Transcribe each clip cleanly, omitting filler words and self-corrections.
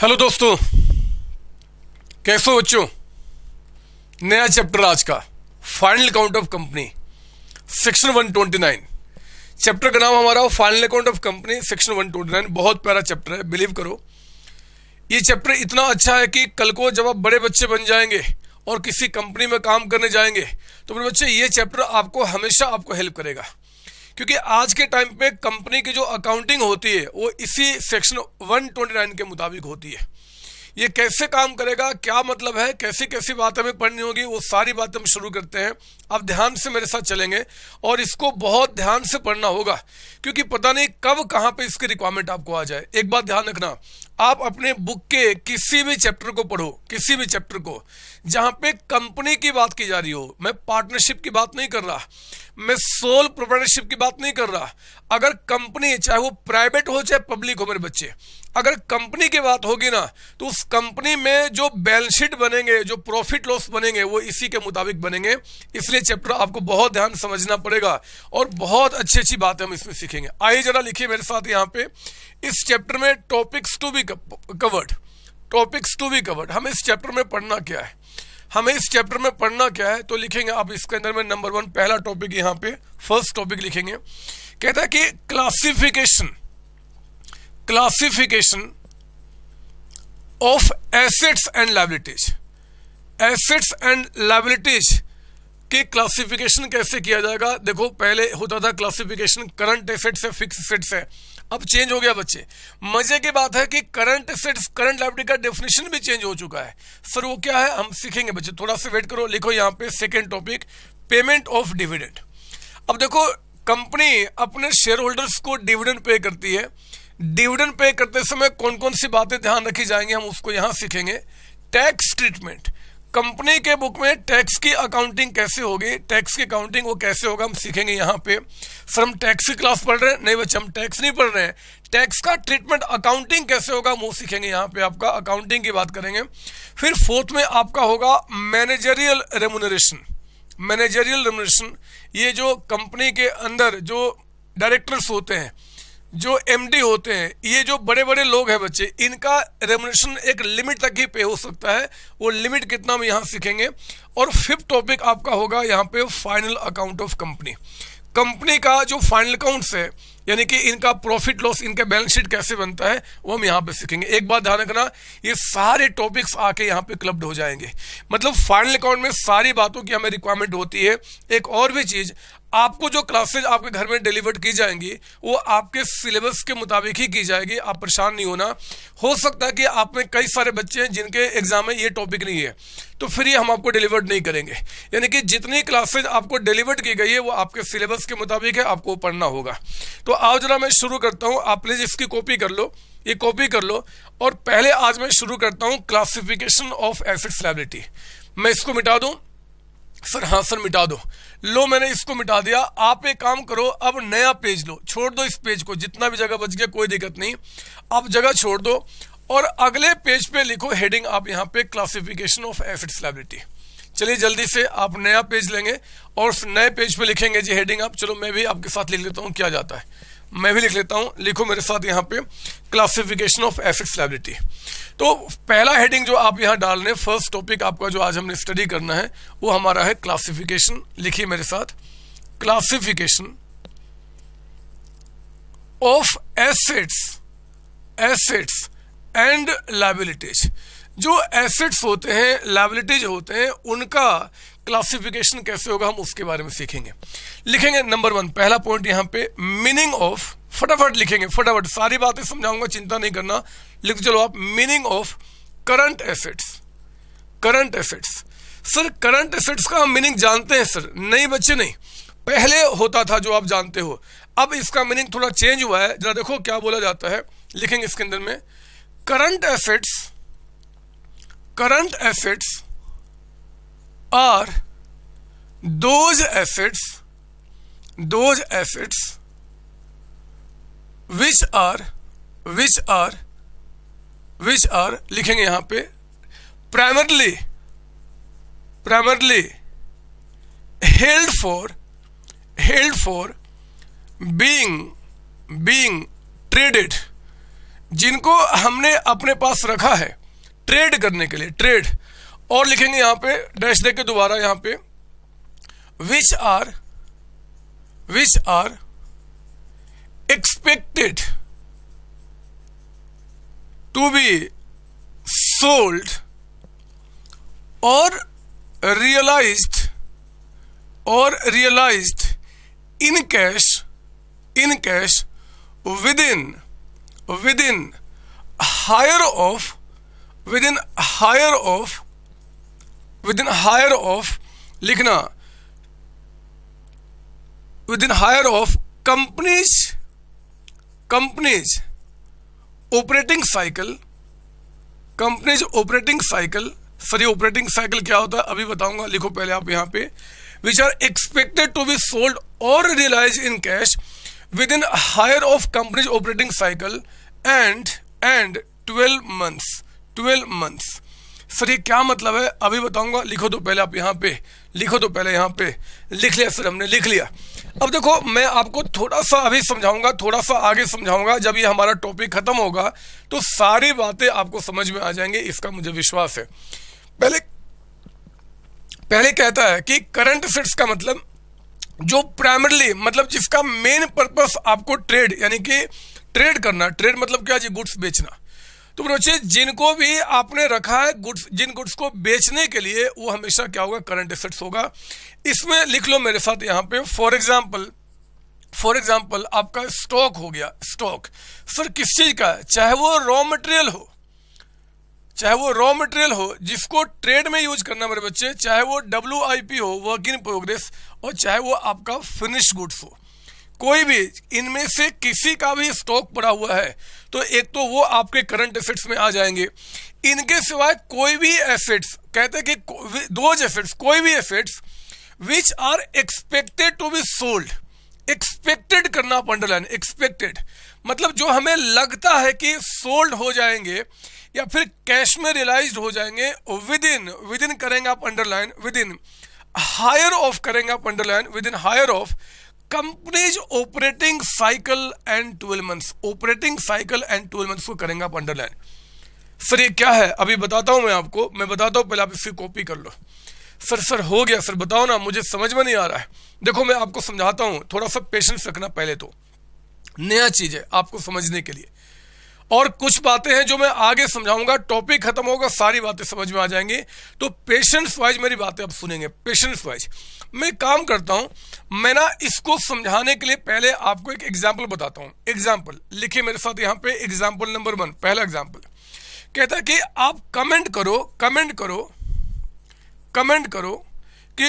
Hello दोस्तों, कैसे हो बच्चों। नया चैप्टर आज का final account of company section 129। Chapter का नाम हमारा final account of company section 129। बहुत प्यारा चैप्टर है, बिलीव करो। ये चैप्टर इतना अच्छा है कि कल को जब आप बड़े बच्चे बन जाएंगे और किसी कंपनी में काम करने जाएंगे तो मेरे बच्चे ये चैप्टर आपको हमेशा आपको हेल्प करेगा, क्योंकि आज के टाइम पे कंपनी की जो अकाउंटिंग होती है वो इसी सेक्शन 129 के मुताबिक होती है। ये कैसे काम करेगा, क्या मतलब है, कैसी कैसी बात हमें पढ़नी होगी, वो सारी बातें हम शुरू करते हैं। आप ध्यान से मेरे साथ चलेंगे और इसको बहुत ध्यान से पढ़ना होगा, क्योंकि पता नहीं कब कहाँ पे इसकी रिक्वायरमेंट आपको आ जाए। एक बात ध्यान रखना, आप अपने बुक के किसी भी चैप्टर को पढ़ो, किसी भी चैप्टर को जहाँ पे कंपनी की बात की जा रही हो। मैं पार्टनरशिप की बात नहीं कर रहा, मैं सोल प्रोप्राइटरशिप की बात नहीं कर रहा। अगर कंपनी चाहे वो प्राइवेट हो चाहे पब्लिक हो, मेरे बच्चे, अगर कंपनी की बात होगी ना तो उस कंपनी में जो बैलेंस शीट बनेंगे, जो प्रॉफिट लॉस बनेंगे, वो इसी के मुताबिक बनेंगे। इसलिए चैप्टर आपको बहुत ध्यान समझना पड़ेगा और बहुत अच्छी अच्छी बातें हम इसमें सीखेंगे। आइए जरा लिखिए मेरे साथ यहाँ पे, इस चैप्टर में topics to be covered, topics to be covered. हमें इस चैप्टर में पढ़ना क्या है, हमें इस चैप्टर में पढ़ना क्या है, तो लिखेंगे आप इसके अंदर में नंबर 1 पहला टॉपिक यहाँ पे फर्स्ट टॉपिक लिखेंगे। कहता है कि classification of assets and liabilities. Assets and liabilities की क्लासिफिकेशन कैसे किया जाएगा। देखो, पहले होता था क्लासिफिकेशन करंट एसेट्स है, फिक्स एसेट्स है, अब चेंज हो गया बच्चे। मजे की बात है कि करंट एसेट्स करंट लायबिलिटी का डेफिनेशन भी चेंज हो चुका है। सर वो क्या है, हम सीखेंगे बच्चे, थोड़ा सा वेट करो। लिखो यहाँ पे second topic, payment of dividend. अब देखो, कंपनी अपने शेयर होल्डर्स को डिविडेंड पे करती है। डिविडेंड पे करते समय कौन कौन सी बातें ध्यान रखी जाएंगी, हम उसको यहाँ सीखेंगे। टैक्स ट्रीटमेंट, कंपनी के बुक में टैक्स की अकाउंटिंग कैसे होगी, टैक्स की अकाउंटिंग वो कैसे होगा, हम सीखेंगे यहाँ पे। सर हम टैक्स की क्लास पढ़ रहे हैं? नहीं बच्चे, हम टैक्स नहीं पढ़ रहे हैं। टैक्स का ट्रीटमेंट अकाउंटिंग कैसे होगा वो सीखेंगे यहाँ पे, आपका अकाउंटिंग की बात करेंगे। फिर फोर्थ में आपका होगा मैनेजरियल रेम्यूनरेशन। मैनेजरियल रेम्यूनरेशन, ये जो कंपनी के अंदर जो डायरेक्टर्स होते हैं, जो एमडी होते हैं, ये जो बड़े बड़े लोग हैं बच्चे, इनका रेम्यूनरेशन एक लिमिट तक ही पे हो सकता है। वो लिमिट कितना हम यहाँ सीखेंगे। और फिफ्थ टॉपिक आपका होगा यहाँ पे final account of company. Company का जो फाइनल अकाउंट्स है, यानी कि इनका प्रॉफिट लॉस, इनका बैलेंस शीट कैसे बनता है, वो हम यहाँ पे सीखेंगे। एक बात ध्यान रखना, ये सारे टॉपिक्स आके यहाँ पे क्लब्ड हो जाएंगे। मतलब फाइनल अकाउंट में सारी बातों की हमें रिक्वायरमेंट होती है। एक और भी चीज, आपको जो क्लासेज आपके घर में डिलीवर्ड की जाएंगी वो आपके सिलेबस के मुताबिक ही की जाएगी। आप परेशान नहीं होना। हो सकता है कि आप में कई सारे बच्चे हैं जिनके एग्जाम में ये टॉपिक नहीं है, तो फिर ये हम आपको डिलीवर्ड नहीं करेंगे। यानी कि जितनी क्लासेज आपको डिलीवर्ड की गई है वो आपके सिलेबस के मुताबिक है, आपको पढ़ना होगा। तो आओ जरा मैं शुरू करता हूँ, आप प्लीज इसकी कॉपी कर लो, ये कॉपी कर लो। और पहले आज मैं शुरू करता हूँ क्लासिफिकेशन ऑफ एसेट्स लायबिलिटी। मैं इसको मिटा दूं? सर हाँ सर मिटा दो। लो मैंने इसको मिटा दिया। आप एक काम करो, अब नया पेज लो, छोड़ दो इस पेज को, जितना भी जगह बच गया कोई दिक्कत नहीं, आप जगह छोड़ दो और अगले पेज पे लिखो हेडिंग आप यहाँ पे क्लासिफिकेशन ऑफ एसेट्स लायबिलिटी। चलिए जल्दी से आप नया पेज लेंगे और उस नए पेज पे लिखेंगे जी हेडिंग आप। चलो मैं भी आपके साथ लिख लेता हूँ, क्या जाता है, मैं भी लिख लेता हूँ। लिखो मेरे साथ यहाँ पे क्लासिफिकेशन ऑफ एसेट्स लायबिलिटी। तो पहला हेडिंग जो आप यहाँ डाल रहे हैं, फर्स्ट टॉपिक आपका जो आज हमने स्टडी करना है वो हमारा है क्लासिफिकेशन। लिखिए मेरे साथ, classification of assets and liabilities. जो एसेट्स होते हैं, लायबिलिटीज होते हैं, उनका क्लासिफिकेशन कैसे होगा हम उसके बारे में सीखेंगे। लिखेंगे नंबर 1 पहला पॉइंट यहाँ पे, मीनिंग ऑफ, फटाफट लिखेंगे, फटाफट सारी बातें समझाऊंगा, चिंता नहीं करना, लिख चलो आप। Meaning of current assets. Current assets, sir current assets का हम मीनिंग जानते हैं? सर नहीं बच्चे नहीं, पहले होता था जो आप जानते हो, अब इसका मीनिंग थोड़ा चेंज हुआ है। जरा देखो क्या बोला जाता है, लिखेंगे इसके अंदर में, current assets are those assets which are लिखेंगे यहाँ पे primarily held for being traded जिनको हमने अपने पास रखा है ट्रेड करने के लिए, ट्रेड, और लिखेंगे यहां पे डैश दे के दोबारा यहां पे which are expected to be sold और realised in cash within higher of लिखना within higher of companies operating cycle। Sir ये ऑपरेटिंग साइकिल क्या होता है अभी बताऊंगा, लिखो पहले आप यहाँ पे which are expected to be sold or realized in cash within higher of company's operating cycle and 12 months। Sir ये क्या मतलब है अभी बताऊंगा, लिखो तो पहले आप यहाँ पे, लिखो तो पहले यहाँ पे, लिख लिया सर, हमने लिख लिया। अब देखो मैं आपको थोड़ा सा अभी समझाऊंगा, थोड़ा सा आगे समझाऊंगा, जब ये हमारा टॉपिक खत्म होगा तो सारी बातें आपको समझ में आ जाएंगे, इसका मुझे विश्वास है। पहले कहता है कि करंट एसेट्स का मतलब जो प्राइमरली, मतलब जिसका मेन पर्पस आपको ट्रेड यानी कि ट्रेड करना, ट्रेड मतलब क्या जी, गुड्स बेचना। तो बच्चे जिनको भी आपने रखा है गुड्स, जिन गुड्स को बेचने के लिए, वो हमेशा क्या होगा, करंट एसेट्स होगा। इसमें लिख लो मेरे साथ यहाँ पे, फॉर एग्जाम्पल आपका स्टॉक हो गया। स्टॉक सर किस चीज का है, चाहे वो रॉ मटेरियल हो जिसको ट्रेड में यूज करना मेरे बच्चे, चाहे वो WIP हो, वर्क इन प्रोग्रेस, और चाहे वो आपका फिनिश गुड्स हो, कोई भी इनमें से किसी का भी स्टॉक पड़ा हुआ है तो एक तो वो आपके करंट एसेट्स में आ जाएंगे। इनके सिवाय कोई भी एसेट्स, कहते हैं कि दोज एसेट्स, कोई भी assets which are expected to be sold, expected करना आप अंडरलाइन, एक्सपेक्टेड मतलब जो हमें लगता है कि सोल्ड हो जाएंगे या फिर कैश में रियलाइज्ड हो जाएंगे, विदिन करेंगे आप अंडरलाइन, विदिन हायर ऑफ करेंगे आप underline, within higher of company's operating cycle and 12 months, operating cycle and 12 months को करेंगे आप अंडरलाइन। सर ये क्या है अभी बताता हूं मैं आपको, मैं बताता हूं, पहले आप इसकी कॉपी कर लो। सर हो गया सर, बताओ ना, मुझे समझ में नहीं आ रहा है। देखो मैं आपको समझाता हूं, थोड़ा सा पेशेंस रखना, पहले तो नया चीज है आपको समझने के लिए, और कुछ बातें हैं जो मैं आगे समझाऊंगा, टॉपिक खत्म होगा सारी बातें समझ में आ जाएंगी, तो पेशेंस वाइज मेरी बातें आप सुनेंगे, पेशेंस वाइज। मैं काम करता हूं, मैं ना इसको समझाने के लिए पहले आपको एक एग्जाम्पल बताता हूं। एग्जाम्पल लिखिए मेरे साथ यहाँ पे, एग्जाम्पल नंबर 1, पहला एग्जाम्पल कहता है कि आप कमेंट करो कि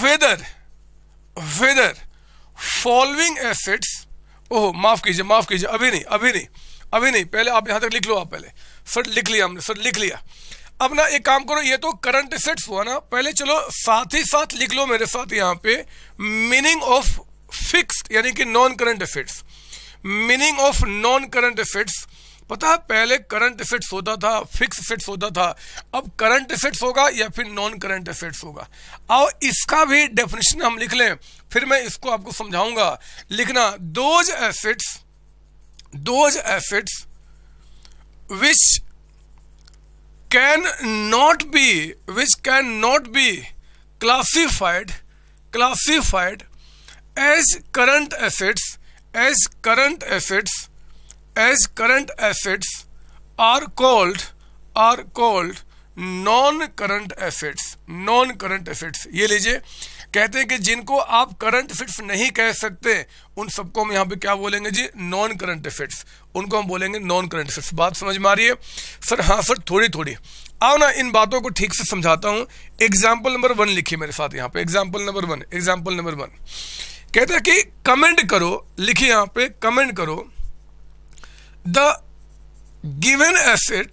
वेदर फॉलोइंग एसेट्स, ओह माफ कीजिए, अभी नहीं, पहले आप यहां तक लिख लो, आप पहले सर लिख लिया हमने, सर लिख लिया। अब ना एक काम करो, ये तो करंट एसेट्स हुआ ना, पहले चलो साथ ही साथ लिख लो मेरे साथ यहाँ पे मीनिंग ऑफ फिक्स्ड यानी कि non current assets. Meaning of non current assets, पता है पहले करंट एसेट्स होता था, फिक्स एसेट्स होता था, अब करंट एसेट्स होगा या फिर नॉन करंट एसेट्स होगा। और इसका भी डेफिनेशन हम लिख लें, फिर मैं इसको आपको समझाऊंगा। लिखना those assets which cannot be classified as current assets are called non-current assets। ये लीजिए, कहते हैं कि जिनको आप करंट एसेट्स नहीं कह सकते उन सबको हम यहाँ पे क्या बोलेंगे जी, नॉन करंट एसेट्स, उनको हम बोलेंगे नॉन करंट एसेट्स। बात समझ में आ रही है सर? हाँ सर, थोड़ी आओ ना इन बातों को ठीक से समझाता हूँ। एग्जाम्पल नंबर 1 लिखिए मेरे साथ यहाँ पे, एग्जाम्पल नंबर 1 कहता है कि कमेंट करो, लिखिए यहाँ पे कमेंट करो, द गिवन एसेट,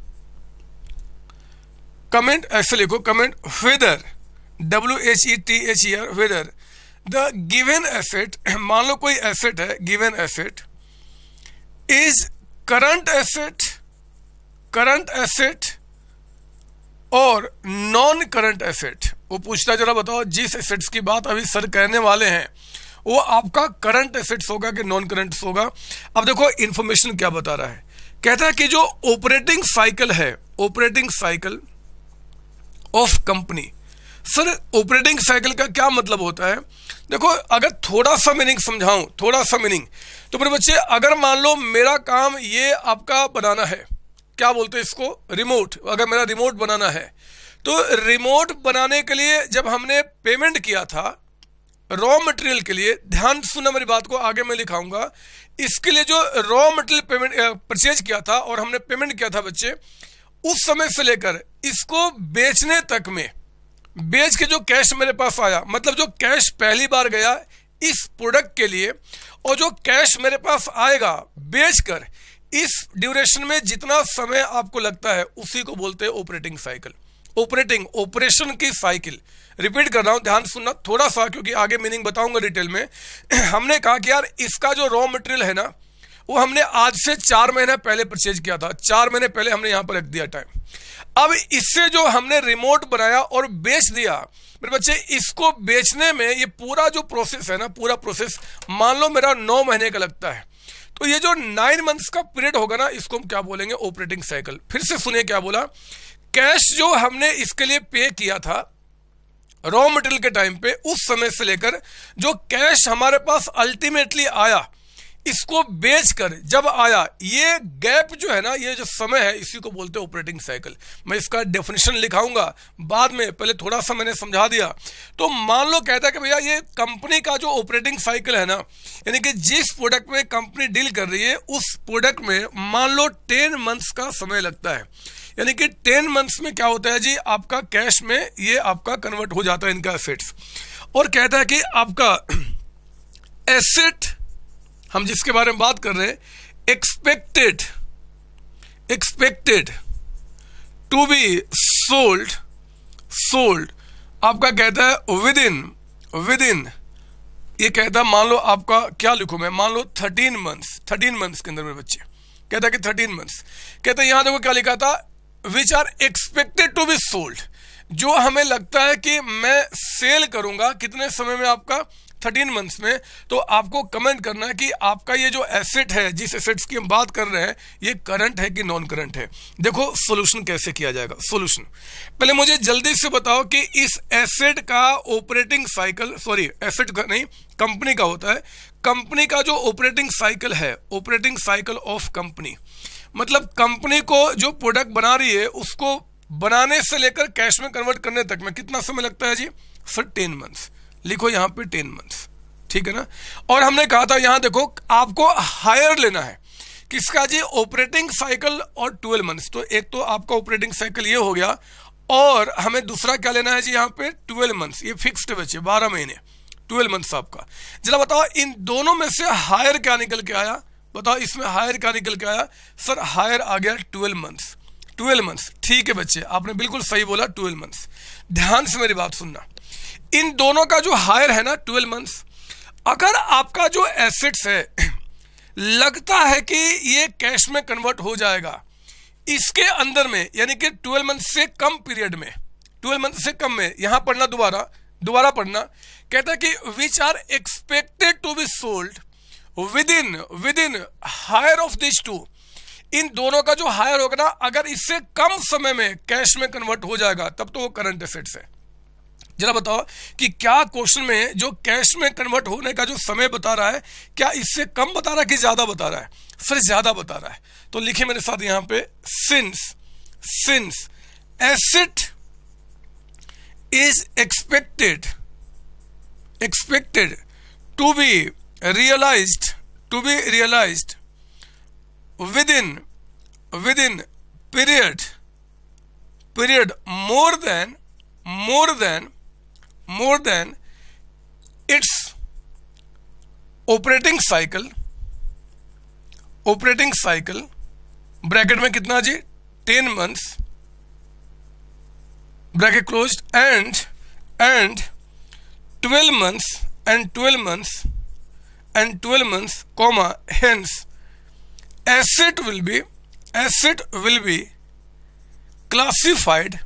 कमेंट ऐसे लिखो, comment whether, WHETHER, whether the given asset, मान लो कोई एसेट है, given asset is current asset और नॉन करंट एसेट। वो पूछता है जरा बताओ, जिस एसेट्स की बात अभी सर कहने वाले हैं वो आपका करंट एसेट्स होगा कि नॉन करंट होगा। अब देखो इन्फॉर्मेशन क्या बता रहा है कहता है कि जो ऑपरेटिंग साइकिल है, operating cycle of company. Sir operating cycle का क्या मतलब होता है? देखो अगर थोड़ा सा मीनिंग समझाऊं, थोड़ा सा मीनिंग, तो मेरे बच्चे अगर मान लो मेरा काम ये आपका बनाना है, क्या बोलते हैं इसको, रिमोट। अगर मेरा रिमोट बनाना है तो रिमोट बनाने के लिए जब हमने पेमेंट किया था रॉ मटेरियल के लिए, ध्यान सुनना मेरी बात को, आगे मैं लिखाऊंगा, इसके लिए जो रॉ मटेरियल पेमेंट परचेज किया था और हमने पेमेंट किया था बच्चे, उस समय से लेकर इसको बेचने तक में, बेच के जो कैश मेरे पास आया, मतलब जो कैश पहली बार गया इस प्रोडक्ट के लिए और जो कैश मेरे पास आएगा बेचकर, इस ड्यूरेशन में जितना समय आपको लगता है उसी को बोलते हैं ऑपरेटिंग साइकिल। ऑपरेटिंग, ऑपरेशन की साइकिल। रिपीट कर रहा हूं, ध्यान सुनना थोड़ा सा, क्योंकि आगे मीनिंग बताऊंगा डिटेल में। हमने कहा कि यार इसका जो रॉ मटेरियल है ना, वो हमने आज से 4 महीने पहले परचेज किया था, 4 महीने पहले हमने यहां पर रख दिया टाइम। अब इससे जो हमने रिमोट बनाया और बेच दिया, मेरे बच्चे इसको बेचने में ये पूरा जो प्रोसेस है ना, पूरा प्रोसेस मान लो मेरा 9 महीने का लगता है, तो ये जो 9 मंथ्स का पीरियड होगा ना, इसको हम क्या बोलेंगे, ऑपरेटिंग साइकिल। फिर से सुनिए क्या बोला, कैश जो हमने इसके लिए पे किया था रॉ मटेरियल के टाइम पे, उस समय से लेकर जो कैश हमारे पास अल्टीमेटली आया, इसको बेचकर जब आया, ये गैप जो है ना, ये जो समय है, इसी को बोलते हैं ऑपरेटिंग साइकिल। मैं इसका डेफिनेशन लिखाऊंगा बाद में, पहले थोड़ा सा मैंने समझा दिया। तो मान लो कहता है कि भैया ये कंपनी का जो ऑपरेटिंग साइकिल है ना, यानी कि जिस प्रोडक्ट में कंपनी डील कर रही है उस प्रोडक्ट में मान लो 10 मंथ्स का समय लगता है, यानी कि 10 मंथ्स में क्या होता है जी, आपका कैश में ये आपका कन्वर्ट हो जाता है इनका एसेट्स। और कहता है कि आपका एसेट, हम जिसके बारे में बात कर रहे हैं, एक्सपेक्टेड टू बी सोल्ड आपका कहता है विदिन ये कहता है, मान लो आपका क्या लिखूं मैं, मान लो 13 मंथ्स के अंदर मेरे बच्चे, कहता है कि 13 मंथ्स, कहता है यहां देखो क्या लिखा था, which are expected to be sold, जो हमें लगता है कि मैं सेल करूंगा कितने समय में, आपका 13 मंथ्स में। तो आपको कमेंट करना है कि आपका ये जो एसेट है, जिस एसेट्स की हम बात कर रहे हैं, ये करंट है कि नॉन करंट है। देखो सोल्यूशन कैसे किया जाएगा। सोल्यूशन, पहले मुझे जल्दी से बताओ कि इस एसेट का ऑपरेटिंग साइकिल, सॉरी एसेट का नहीं, कंपनी का होता है, कंपनी का जो ऑपरेटिंग साइकिल है, ऑपरेटिंग साइकिल ऑफ कंपनी, मतलब कंपनी को जो प्रोडक्ट बना रही है उसको बनाने से लेकर कैश में कन्वर्ट करने तक में कितना समय लगता है जी, सर 10 मंथ्स। लिखो यहां पे 10 मंथ्स, ठीक है ना। और हमने कहा था यहां देखो आपको हायर लेना है, किसका जी, ऑपरेटिंग साइकिल और 12 मंथ्स। तो एक तो आपका ऑपरेटिंग साइकिल ये हो गया, और हमें दूसरा क्या लेना है जी, यहां पे 12 मंथ्स, ये फिक्स्ड बचे 12 महीने, 12 मंथ्स आपका। जरा बताओ इन दोनों में से हायर क्या निकल के आया, बताओ इसमें हायर क्या निकल के आया, सर हायर आ गया 12 मंथ्स। 12 मंथ्स, ठीक है बच्चे, आपने बिल्कुल सही बोला 12 मंथ्स। ध्यान से मेरी बात सुनना, इन दोनों का जो हायर है ना 12 मंथ्स, अगर आपका जो एसेट्स है लगता है कि ये कैश में कन्वर्ट हो जाएगा इसके अंदर में, यानी कि 12 मंथ से कम पीरियड में, 12 मंथ से कम में, यहां पढ़ना दोबारा पढ़ना, कहता है कि which are expected to be sold within higher of this two, इन दोनों का जो हायर होगा ना, अगर इससे कम समय में कैश में कन्वर्ट हो जाएगा तब तो वो करंट एसेट्स है। जरा बताओ कि क्या क्वेश्चन में जो कैश में कन्वर्ट होने का जो समय बता रहा है, क्या इससे कम बता रहा है कि ज्यादा बता रहा है, सर ज्यादा बता रहा है। तो लिखिए मेरे साथ यहां पे, since asset is expected to be realized within period more than its operating cycle bracket में कितना जी, 10 months bracket closed, and 12 months comma, hence asset will be classified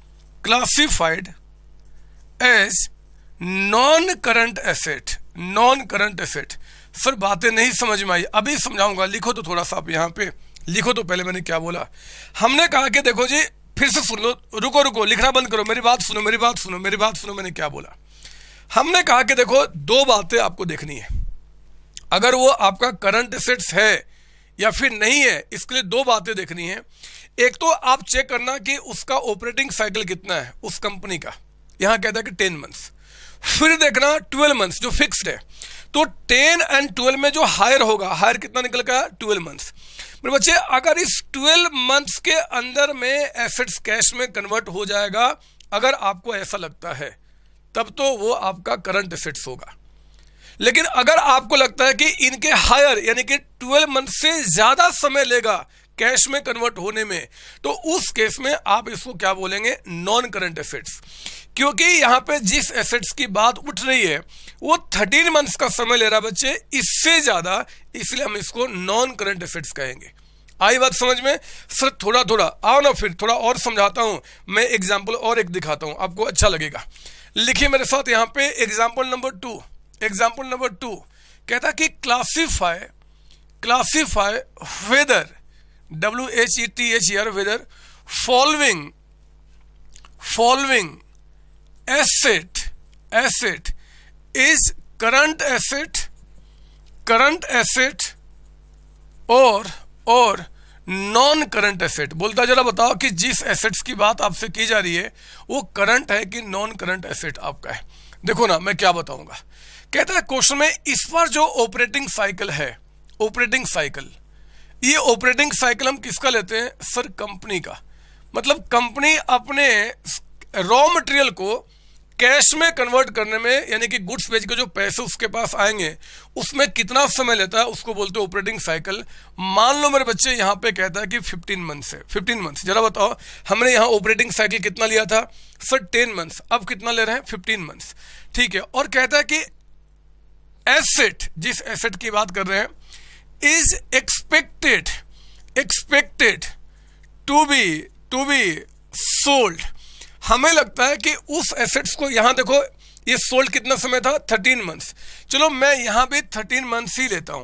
as non current asset। Sir बातें नहीं समझ में आई, अभी समझाऊंगा, लिखो तो थोड़ा सा आप यहाँ पे लिखो तो पहले मैंने क्या बोला। हमने कहा कि देखो जी, फिर से सुन लो, रुको लिखना बंद करो, मेरी बात सुनो, मैंने क्या बोला। हमने कहा कि देखो दो बातें आपको देखनी है, अगर वो आपका करंट एसेट्स है या फिर नहीं है, इसके लिए दो बातें देखनी है। एक तो आप चेक करना कि उसका ऑपरेटिंग साइकिल कितना है उस कंपनी का, यहां कहता है कि 10 मंथ्स। फिर देखना 12 मंथ्स जो फिक्स्ड है, तो 10 और 12 में जो हायर होगा, हायर कितना निकल का 12 मंथ्स। मेरे बच्चे अगर इस 12 मंथ्स के अंदर में एसेट्स कैश में कन्वर्ट हो जाएगा, अगर आपको ऐसा लगता है, तब तो वो आपका करंट एसेट्स होगा। लेकिन अगर आपको लगता है कि इनके हायर यानी कि 12 मंथ से ज्यादा समय लेगा कैश में कन्वर्ट होने में, तो उस केस में आप इसको क्या बोलेंगे, नॉन करंट एसेट्स। क्योंकि यहां पे जिस एसेट्स की बात उठ रही है वो 13 मंथ्स का समय ले रहा है बच्चे, इससे ज्यादा, इसलिए हम इसको नॉन करंट एसेट्स कहेंगे। आई बात समझ में? सर थोड़ा आओ ना, फिर थोड़ा और समझाता हूं मैं, एग्जाम्पल और एक दिखाता हूं, आपको अच्छा लगेगा। लिखिए मेरे साथ यहां पे एग्जाम्पल नंबर 2 कहता कि classify whether, WHETHER whether following asset is current asset और नॉन करंट एसेट। बोलता जरा बताओ कि जिस एसेट्स की बात आपसे की जा रही है वो करंट है कि नॉन करंट एसेट आपका है। देखो ना मैं क्या बताऊंगा। कहता है क्वेश्चन में इस पर जो ऑपरेटिंग साइकिल है, ये ऑपरेटिंग साइकिल हम किसका लेते हैं सर, कंपनी का। मतलब कंपनी अपने रॉ मटेरियल को कैश में कन्वर्ट करने में, यानी कि गुड्स बेच के जो पैसे उसके पास आएंगे उसमें कितना समय लेता है, उसको बोलते हैं ऑपरेटिंग साइकिल। मान लो मेरे बच्चे यहाँ पे कहता है कि 15 मंथ्स है, 15 मंथ्स। जरा बताओ हमने यहाँ ऑपरेटिंग साइकिल कितना लिया था सर, 10 मंथ्स, अब कितना ले रहे हैं 15 मंथ्स, ठीक है। और कहता है कि एसेट, जिस एसेट की बात कर रहे हैं, is expected to be sold. हमें लगता है कि उस एसेट्स को, यहां देखो ये सोल्ड कितना समय था 13 मंथ्स, चलो मैं यहां पे 13 मंथ्स ही लेता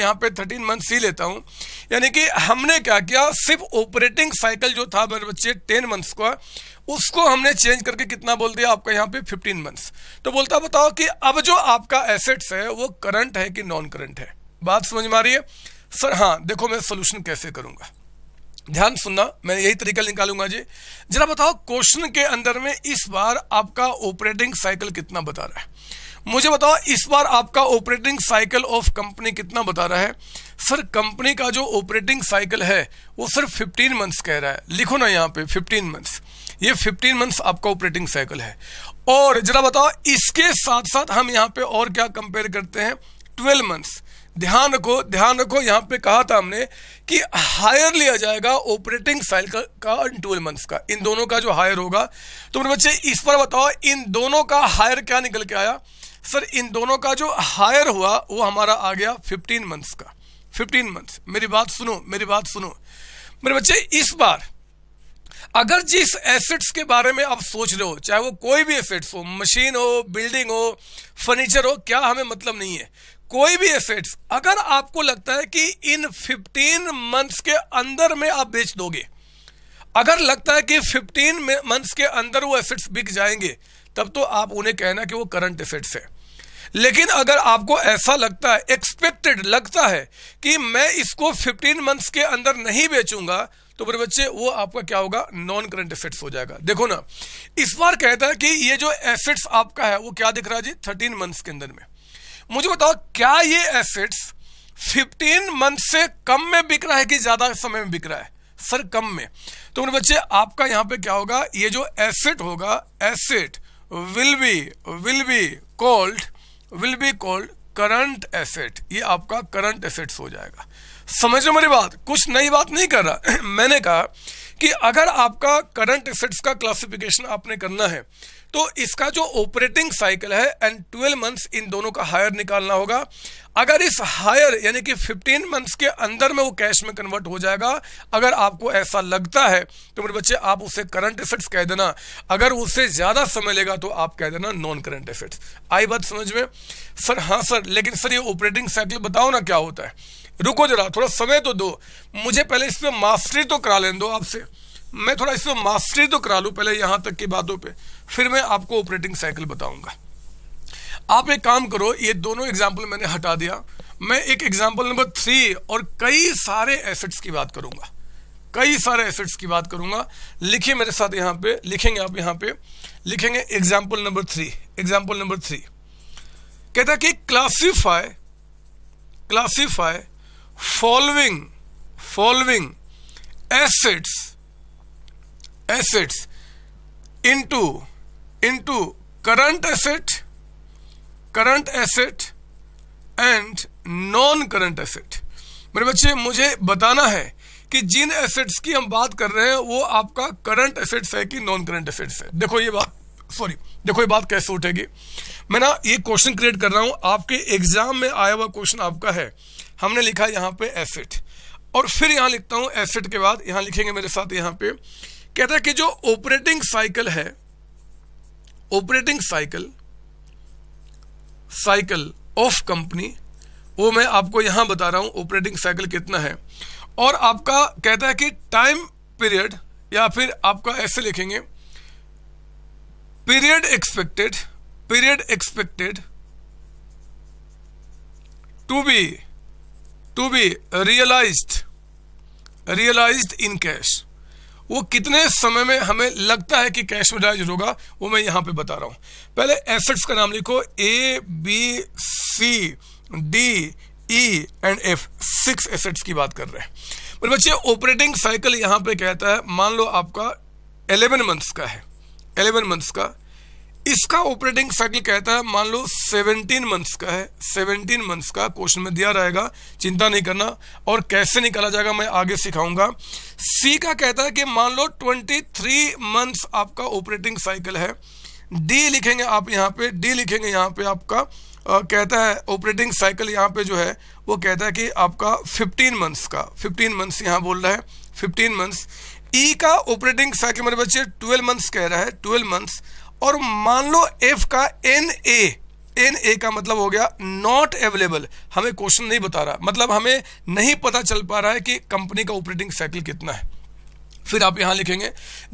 हूं, यानी कि हमने क्या किया, सिर्फ ऑपरेटिंग साइकिल जो था मेरे बच्चे 10 मंथ्स का, उसको हमने चेंज करके कितना बोल दिया आपका यहाँ पे 15 मंथ्स। तो बोलता बताओ कि अब जो आपका एसेट्स है वो करंट है कि नॉन करंट है। बात समझ में आ रही है सर? हाँ, देखो मैं सोल्यूशन कैसे करूंगा, ध्यान सुनना, मैं यही तरीका निकालूंगा जी। जरा बताओ क्वेश्चन के अंदर में इस बार आपका ऑपरेटिंग साइकिल कितना बता रहा है, मुझे बताओ। इस बार आपका ऑपरेटिंग साइकिल ऑफ कंपनी कितना बता रहा है सर? कंपनी का जो ऑपरेटिंग साइकिल है वो सिर्फ 15 मंथ्स कह रहा है। लिखो ना यहाँ पे 15 मंथ्स, ये 15 मंथ्स आपका ऑपरेटिंग साइकिल है। और जरा बताओ इसके साथ साथ हम यहाँ पे और क्या कंपेयर करते हैं, 12 मंथ्स। ध्यान रखो यहाँ पे कहा था हमने कि हायर लिया जाएगा ऑपरेटिंग साइकिल का 12 मंथ्स का, इन दोनों का जो हायर होगा। तो मेरे बच्चे इस पर बताओ इन दोनों का हायर क्या निकल के आया सर? इन दोनों का जो हायर हुआ वो हमारा आ गया 15 मंथ्स का, 15 मंथ्स। मेरी बात सुनो मेरे बच्चे, इस बार अगर जिस एसेट्स के बारे में आप सोच रहे हो, चाहे वो कोई भी एसेट्स हो, मशीन हो, बिल्डिंग हो, फर्नीचर हो, क्या हमें मतलब नहीं है, कोई भी एसेट्स, अगर आपको लगता है कि इन 15 मंथ्स के अंदर में आप बेच दोगे, अगर लगता है कि 15 मंथ्स के अंदर वो एसेट्स बिक जाएंगे, तब तो आप उन्हें कहना कि वो करंट एसेट्स है। लेकिन अगर आपको ऐसा लगता है, एक्सपेक्टेड लगता है कि मैं इसको 15 मंथ्स के अंदर नहीं बेचूंगा, तो मेरे बच्चे वो आपका क्या होगा, नॉन करंट एसेट्स हो जाएगा। देखो ना इस बार कहता है कि ये जो एसेट्स आपका है वो क्या दिख रहा है जी, 13 मंथ्स के अंदर में। मुझे बताओ क्या ये एसेट्स 15 मंथ से कम में बिक रहा है कि ज्यादा समय में बिक रहा है सर? कम में। तो मेरे बच्चे आपका यहां पे क्या होगा, ये जो एसेट होगा, asset will be called current asset, ये आपका करंट एसेट्स हो जाएगा। समझ लो मेरी बात, कुछ नई बात नहीं कर रहा मैंने कहा कि अगर आपका करंट एसेट्स का क्लासिफिकेशन आपने करना है तो इसका जो ऑपरेटिंग साइकिल है एंड 12 मंथ्स, इन दोनों का हायर निकालना होगा। अगर इस हायर यानी कि 15 मंथ्स के अंदर में वो कैश में कन्वर्ट हो जाएगा, अगर आपको ऐसा लगता है तो मेरे बच्चे आप उसे करंट एसेट्स कह देना। अगर उससे ज्यादा समय लेगा तो आप कह देना नॉन करंट एसेट्स। आई बात समझ में सर? हाँ सर, लेकिन सर ये ऑपरेटिंग साइकिल बताओ ना क्या होता है। रुको जरा, थोड़ा समय तो दो मुझे, पहले इस पर मास्टरी तो करा लेने दो आपसे, मैं थोड़ा इस पर मास्टरी तो करा लूँ पहले यहाँ तक की बातों पे, फिर मैं आपको ऑपरेटिंग साइकिल बताऊंगा। आप एक काम करो, ये दोनों एग्जाम्पल मैंने हटा दिया, मैं एक एग्जाम्पल नंबर 3 और कई सारे एसेट्स की बात करूंगा, कई सारे एसेट्स की बात करूंगा। लिखिए मेरे साथ यहाँ पे, लिखेंगे आप यहाँ पे, लिखेंगे एग्जाम्पल नंबर 3। एग्जाम्पल नंबर 3 कहता है कि classify following assets into current asset and non current asset. मेरे बच्चे मुझे बताना है कि जिन एसेट्स की हम बात कर रहे हैं वो आपका करंट एसेट्स है कि नॉन करंट एसेट्स है। देखो ये बात कैसे उठेगी। मैं ना ये क्वेश्चन क्रिएट कर रहा हूं, आपके एग्जाम में आया हुआ क्वेश्चन आपका है। हमने लिखा यहाँ पे एसेट, और फिर यहां लिखता हूं एसेट के बाद यहां लिखेंगे मेरे साथ यहाँ पे, कहता है कि जो ऑपरेटिंग साइकिल है, ऑपरेटिंग साइकिल ऑफ कंपनी, वो मैं आपको यहां बता रहा हूं ऑपरेटिंग साइकिल कितना है। और आपका कहता है कि टाइम पीरियड, या फिर आपका ऐसे लिखेंगे period expected to be realised in cash. वो कितने समय में हमें लगता है कि कैश में रियलाइज होगा, वो मैं यहां पे बता रहा हूं। पहले एसेट्स का नाम लिखो, A B C D E and F, 6 assets की बात कर रहे हैं। मेरे बच्चे ऑपरेटिंग साइकिल यहां पे कहता है, मान लो आपका 11 मंथ्स का है, 11 मंथ्स का, इसका ऑपरेटिंग साइकिल कहता है मान लो 17 मंथ्स का है, 17 मंथ्स का क्वेश्चन में दिया रहेगा, चिंता नहीं करना। और कैसे निकाला जाएगा मैं आगे सिखाऊंगा। सी का कहता है कि मान लो 23 मंथ्स आपका ऑपरेटिंग साइकिल है। डी लिखेंगे आप यहाँ पे, डी लिखेंगे यहाँ पे आपका कहता है ऑपरेटिंग साइकिल यहाँ पे जो है वो कहता है कि आपका 15 मंथ्स का, 15 मंथ्स यहाँ बोल रहा है, 15 मंथ्स। ई का ऑपरेटिंग साइकिल मेरे बच्चे 12 मंथ्स कह रहा है, 12 मंथ्स। और मान लो एफ का एन ए का मतलब हो गया नॉट अवेलेबल, हमें क्वेश्चन नहीं बता रहा, मतलब हमें नहीं पता चल पा रहा है कि कंपनी का ऑपरेटिंग साइकिल कितना है। फिर आप यहां लिखेंगे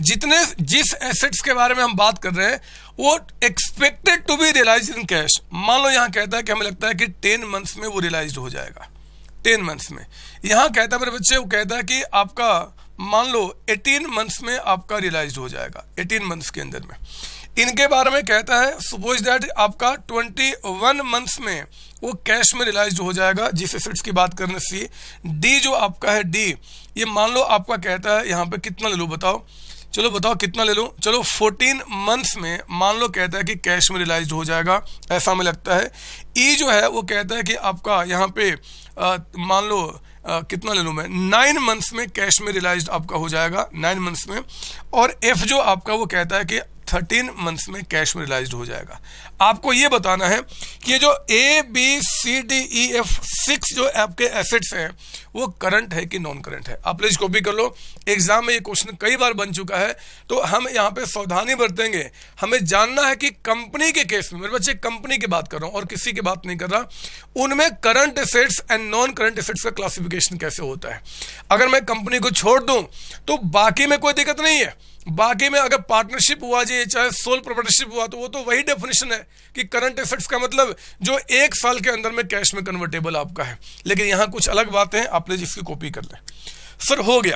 जिस एसेट्स के बारे में हम बात कर रहे हैं वो expected to be realise in cash. मान लो यहां कहता है कि हमें लगता है कि 10 मंथ्स में वो रियलाइज हो जाएगा, 10 मंथ्स में। यहां कहता है मेरे बच्चे, वो कहता है कि आपका मान लो 18 मंथ्स में आपका रियलाइज हो जाएगा, 18 मंथ्स के अंदर में। इनके बारे में कहता है सपोज दैट आपका 21 मंथ्स में वो कैश में रियलाइज हो जाएगा, जिस एसेट्स की बात करने से। डी जो आपका है, डी ये मान लो आपका कहता है यहाँ पे कितना ले लो, बताओ, चलो बताओ कितना ले लो, चलो 14 मंथ्स में मान लो कहता है कि कैश में रियलाइज हो जाएगा, ऐसा हमें लगता है। ई जो है वो कहता है कि आपका यहाँ पे मान लो कितना ले लूँ मैं, 9 मंथ्स में कैश में रियलाइज आपका हो जाएगा, 9 मंथ्स में। और एफ जो आपका वो कहता है कि 13 मंथ्स में कैश में रियलाइज हो जाएगा। आपको ये बताना है कि ये जो A B C D E F 6 जो आपके एसेट्स हैं वो करंट है कि नॉन करंट है। आप प्लीज कॉपी कर लो, एग्जाम में ये क्वेश्चन कई बार बन चुका है, तो हम यहाँ पे सावधानी बरतेंगे। हमें जानना है कि कंपनी के केस में, मेरे बच्चे कंपनी की बात कर रहा हूं और किसी की बात नहीं कर रहा, उनमें current assets and non current assets का क्लासिफिकेशन कैसे होता है। अगर मैं कंपनी को छोड़ दूं तो बाकी में कोई दिक्कत नहीं है, बाकी में अगर पार्टनरशिप हुआ जी, चाहे सोल प्रोप्राइटरशिप हुआ, तो वो तो वही डेफिनेशन है कि करंट एसेट्स का मतलब जो 1 साल के अंदर में कैश में कन्वर्टेबल आपका है। लेकिन यहां कुछ अलग बातें हैं, आप प्लीज इसकी कॉपी कर लें। सर हो गया,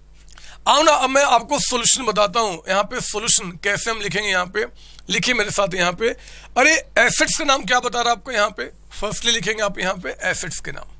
आओ ना अब मैं आपको सॉल्यूशन बताता हूं। यहाँ पे सॉल्यूशन कैसे हम लिखेंगे, यहाँ पे लिखिए मेरे साथ यहाँ पे। अरे एसेट्स का नाम क्या बता रहा आपको, यहाँ पे फर्स्टली लिखेंगे आप यहाँ पे एसेट्स के नाम,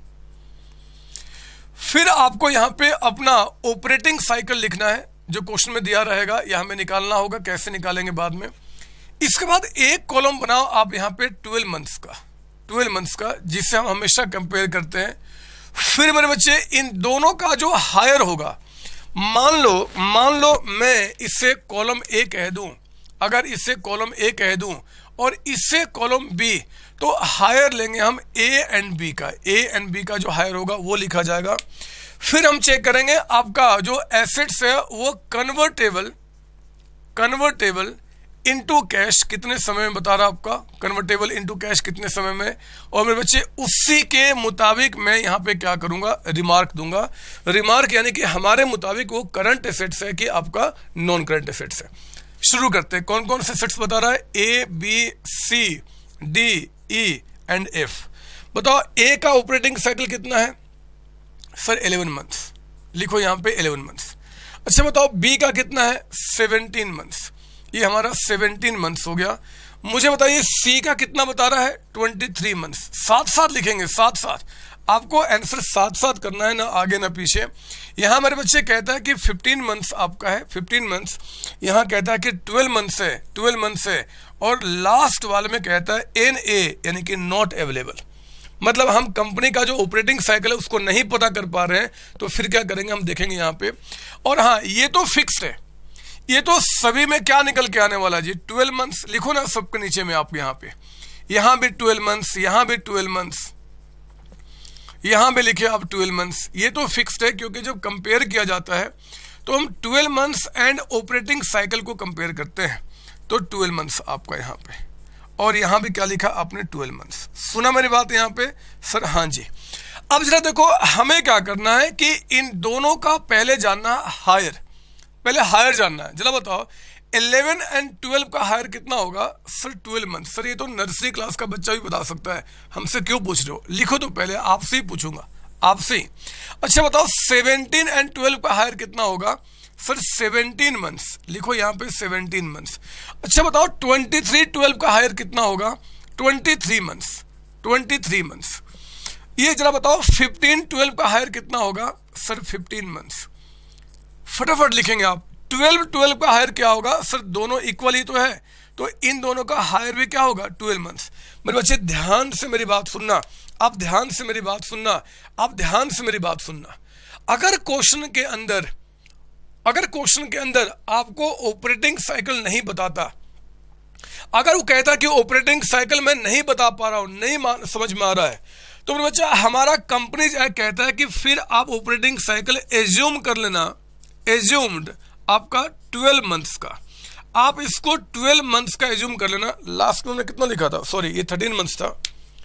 फिर आपको यहाँ पे अपना ऑपरेटिंग साइकिल लिखना है जो क्वेश्चन में दिया रहेगा, यह हमें निकालना होगा, कैसे निकालेंगे बाद में। इसके बाद एक कॉलम बनाओ आप यहाँ पे 12 मंथ्स का, 12 मंथ्स का, जिससे हम हमेशा कंपेयर करते हैं। फिर मेरे बच्चे इन दोनों का जो हायर होगा, मान लो मैं इसे कॉलम ए कह दूं, अगर इसे कॉलम ए कह दूं और इससे कॉलम बी, तो हायर लेंगे हम ए एंड बी का, ए एंड बी का जो हायर होगा वो लिखा जाएगा। फिर हम चेक करेंगे आपका जो एसेट्स है वो कन्वर्टेबल इनटू कैश कितने समय में बता रहा आपका, कन्वर्टेबल इनटू कैश कितने समय में, और मेरे बच्चे उसी के मुताबिक मैं यहाँ पे क्या करूँगा, रिमार्क दूंगा। रिमार्क यानी कि हमारे मुताबिक वो करंट एसेट्स है कि आपका नॉन करंट एसेट्स है। शुरू करते हैं, कौन कौन से एसेट्स बता रहा है, A, B, C, D, E and F। बताओ A का ऑपरेटिंग साइकिल कितना है सर, 11 मंथ्स, लिखो यहाँ पे 11 मंथ्स। अच्छा बताओ B का कितना है, 17 मंथ्स, ये हमारा 17 मंथ्स हो गया। मुझे बताइए C का कितना बता रहा है, 23 मंथ्स। साथ साथ लिखेंगे, साथ साथ आपको आंसर साथ साथ करना है, ना आगे ना पीछे। यहाँ मेरे बच्चे कहता है कि 15 मंथ्स आपका है, 15 मंथ्स, यहाँ कहता है कि 12 मंथ्स है, 12 मंथ्स है, और लास्ट वाले में कहता है NA यानी कि नॉट अवेलेबल। मतलब हम कंपनी का जो ऑपरेटिंग साइकिल है उसको नहीं पता कर पा रहे हैं, तो फिर क्या करेंगे हम देखेंगे यहाँ पे। और हाँ, ये तो फिक्स्ड है, ये तो सभी में क्या निकल के आने वाला जी, 12 मंथ्स लिखो ना सबके नीचे में आप, यहाँ पे, यहाँ भी 12 मंथ्स, यहाँ भी 12 मंथ्स, यहाँ भी लिखे आप 12 मंथ्स। ये तो फिक्स्ड है, क्योंकि जब कंपेयर किया जाता है तो हम 12 मंथ्स एंड ऑपरेटिंग साइकिल को कंपेयर करते हैं, तो 12 मंथ्स आपका यहाँ पे, और यहाँ भी क्या लिखा आपने, 12 मंथ्स। सुना मेरी बात यहाँ पे सर, हाँ जी। अब जरा देखो, हमें क्या करना है कि इन दोनों का पहले जानना हायर, पहले हायर जानना है। जरा बताओ 11 एंड 12 का हायर कितना होगा सर, 12 मंथ। सर ये तो नर्सरी क्लास का बच्चा भी बता सकता है, हमसे क्यों पूछ रहे हो, लिखो तो पहले, आपसे ही पूछूंगा, आपसे ही। अच्छा बताओ 17 एंड 12 का हायर कितना होगा सर, 17 मंथ्स, लिखो यहाँ पे 17 मंथ्स। अच्छा बताओ 23 12 का हायर कितना होगा, 23 मंथ्स, 23 मंथ्स। ये जरा बताओ 15 12 का हायर कितना होगा सर, 15 मंथ्स। फटाफट लिखेंगे आप। 12 12 का हायर क्या होगा सर, दोनों इक्वल ही तो है, तो इन दोनों का हायर भी क्या होगा, 12 मंथ्स। मेरे बच्चे ध्यान से मेरी बात सुनना, आप ध्यान से मेरी बात सुनना, आप ध्यान से मेरी बात सुनना। अगर क्वेश्चन के अंदर आपको ऑपरेटिंग साइकिल नहीं बताता, अगर वो कहता कि ऑपरेटिंग साइकिल मैं नहीं बता पा रहा हूं, नहीं समझ में आ रहा है, तो मेरे बच्चा हमारा कंपनी कहता है कि फिर आप ऑपरेटिंग साइकिल एज्यूम कर लेना, एज्यूम्ड आपका 12 मंथ्स का, आप इसको 12 मंथ्स का एज्यूम कर लेना। लास्ट में कितना लिखा था, सॉरी ये 13 मंथ्स था,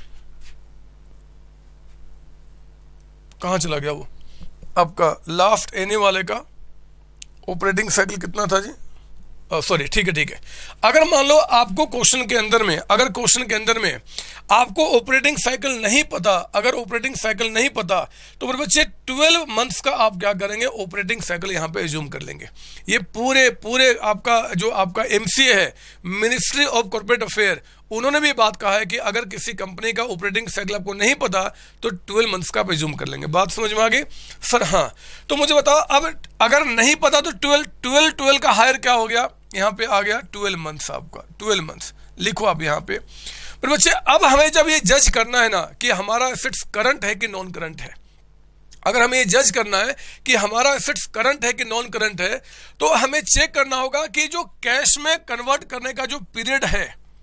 कहां चला गया वो आपका लास्ट एने वाले का ऑपरेटिंग साइकिल कितना था जी, सॉरी ठीक है। अगर मान लो आपको क्वेश्चन के अंदर में, अगर क्वेश्चन के अंदर में आपको ऑपरेटिंग साइकिल नहीं पता, अगर ऑपरेटिंग साइकिल नहीं पता, तो मेरे बच्चे 12 मंथ्स का आप क्या करेंगे, ऑपरेटिंग साइकिल यहाँ पे एज्यूम कर लेंगे। ये पूरे आपका जो आपका MCA है, मिनिस्ट्री ऑफ कॉर्पोरेट अफेयर, उन्होंने भी बात कहा है कि अगर किसी कंपनी का ऑपरेटिंग साइकिल आपको नहीं पता तो 12 मंथ्स का आप एज्यूम कर लेंगे। बात समझ में आ गई सर, हाँ। तो मुझे बताओ अब अगर नहीं पता तो 12 का हायर क्या हो गया, यहाँ पे आ गया 12 मंथ्स आपका, 12 मंथ्स लिखो आप यहाँ पे। पर बच्चे अब हमें जब ये जज करना है ना कि हमारा एसेट्स करंट है कि नॉन करंट है, अगर हमें ये जज करना है कि हमारा एसेट्स करंट है कि नॉन करंट है, तो हमें चेक करना होगा कि जो कैश में कन्वर्ट करने का जो पीरियड है,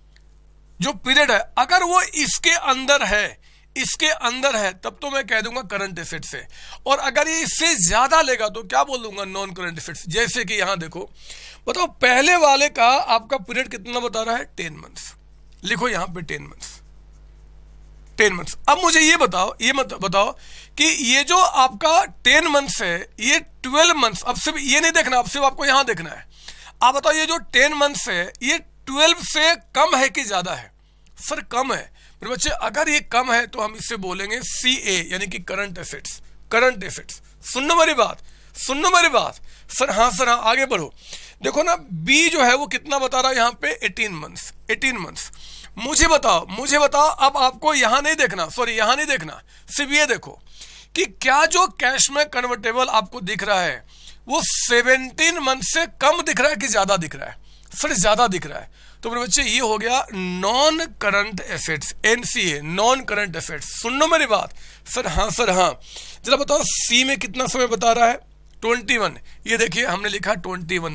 अगर वो इसके अंदर है तब तो मैं कह दूंगा करंट एसेट्स है, और अगर ये इससे ज्यादा लेगा तो क्या बोल दूंगा, नॉन करंट एसेट्स। जैसे कि यहां देखो, बताओ पहले वाले का आपका पीरियड कितना बता रहा है, 10 मंथ्स, लिखो यहां पे 10 मंथ्स। अब मुझे ये बताओ कि ये जो आपका 10 मंथ्स है, ये 12 मंथ्स, अब सिर्फ ये नहीं देखना, अब सिर्फ आपको यहां देखना है। आप बताओ ये जो 10 मंथ्स है, ये 12 से कम है कि ज्यादा है, सर कम है। मेरे बच्चे अगर ये कम है तो हम इससे बोलेंगे CA यानी कि करंट एसेट्स। सुनना मेरी बात सर, हाँ सर हाँ, आगे बढ़ो। देखो ना B जो है वो कितना बता रहा है यहाँ पे, 18 मंथ्स। मुझे बताओ अब आपको यहाँ नहीं देखना, सिर्फ ये देखो कि क्या जो कैश में कन्वर्टेबल आपको दिख रहा है वो 17 मंथ से कम दिख रहा है कि ज्यादा दिख रहा है, सर ज्यादा दिख रहा है। तो मेरे बच्चे ये हो गया non current assets, NCA non current assets. सुनो मेरी बात सर, हाँ जरा बताओ C में कितना समय बता रहा है, 21। ये देखिए हमने लिखा 21।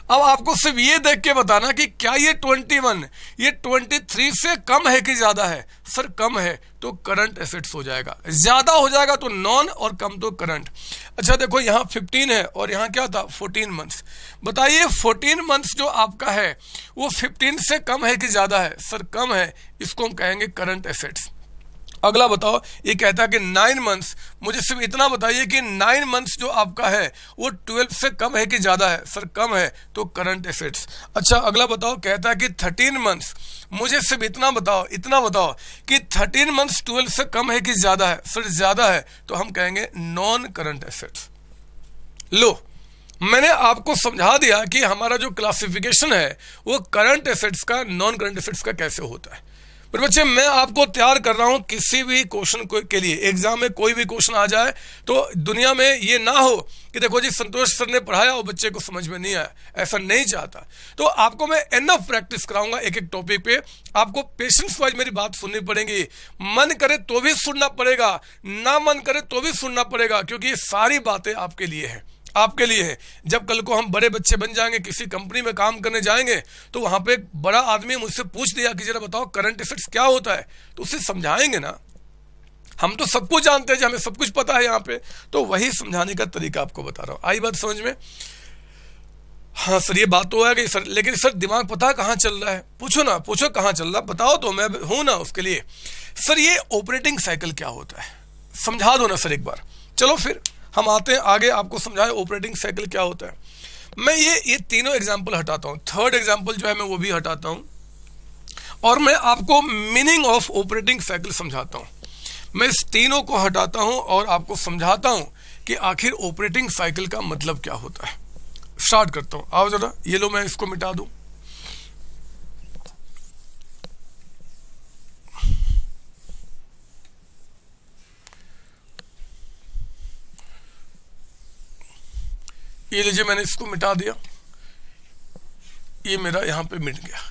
अब आपको सिर्फ ये देख के बताना कि क्या ये 21 ये 23 से कम है कि ज्यादा है। सर कम है तो करंट एसेट्स हो जाएगा, ज्यादा हो जाएगा तो नॉन और कम तो करंट। अच्छा देखो यहाँ 15 है और यहाँ क्या था 14 मंथ्स। बताइए 14 मंथ्स जो आपका है वो 15 से कम है कि ज्यादा है। सर कम है, इसको हम कहेंगे करंट एसेट्स। अगला बताओ, ये कहता है कि 9 मंथ्स, मुझे सिर्फ इतना बताइए कि 9 मंथ्स जो आपका है वो 12 से कम है कि ज्यादा है। सर कम है तो करंट एसेट्स। अच्छा अगला बताओ, कहता है कि 13 मंथ्स, मुझे सिर्फ इतना बताओ कि 13 मंथ्स 12 से कम है कि ज्यादा है। सर ज्यादा है तो हम कहेंगे नॉन करंट एसेट्स। लो मैंने आपको समझा दिया कि हमारा जो क्लासिफिकेशन है वो करंट एसेट्स का नॉन करंट एसेट्स का कैसे होता है। पर बच्चे मैं आपको तैयार कर रहा हूं किसी भी क्वेश्चन के लिए, एग्जाम में कोई भी क्वेश्चन आ जाए तो दुनिया में ये ना हो कि देखो जी संतोष सर ने पढ़ाया और बच्चे को समझ में नहीं आया, ऐसा नहीं चाहता। तो आपको मैं एनफ प्रैक्टिस कराऊंगा एक एक टॉपिक पे, आपको पेशेंस वाइज मेरी बात सुननी पड़ेगी। मन करे तो भी सुनना पड़ेगा, ना मन करे तो भी सुनना पड़ेगा, क्योंकि ये सारी बातें आपके लिए है, आपके लिए है। जब कल को हम बड़े बच्चे बन जाएंगे, किसी कंपनी में काम करने जाएंगे, तो वहां पे एक बड़ा आदमी मुझसे पूछ दिया कि जरा बताओ करंट एसेट्स क्या होता है, तो उसे समझाएंगे ना। हम तो सब कुछ जानते हैं, हमें सब कुछ पता है यहाँ पे, तो वही समझाने का तरीका आपको बता रहा हूं। आई बात समझ में? हाँ सर ये बात तो है कि सर, लेकिन सर दिमाग पता है कहाँ चल रहा है? पूछो ना, पूछो कहाँ चल रहा, बताओ तो, मैं हूं ना उसके लिए। सर ये ऑपरेटिंग साइकिल क्या होता है समझा दो ना सर एक बार। चलो फिर हम आते हैं आगे, आपको समझाए ऑपरेटिंग साइकिल क्या होता है। मैं ये तीनों एग्जाम्पल हटाता हूं, थर्ड एग्जाम्पल जो है मैं वो भी हटाता हूं और मैं आपको मीनिंग ऑफ ऑपरेटिंग साइकिल समझाता हूं। मैं इस तीनों को हटाता हूं और आपको समझाता हूं कि आखिर ऑपरेटिंग साइकिल का मतलब क्या होता है। स्टार्ट करता हूं, आओ जरा, ये लो मैं इसको मिटा दूं। ये लीजिए मैंने इसको मिटा दिया, ये मेरा यहां पे मिट गया।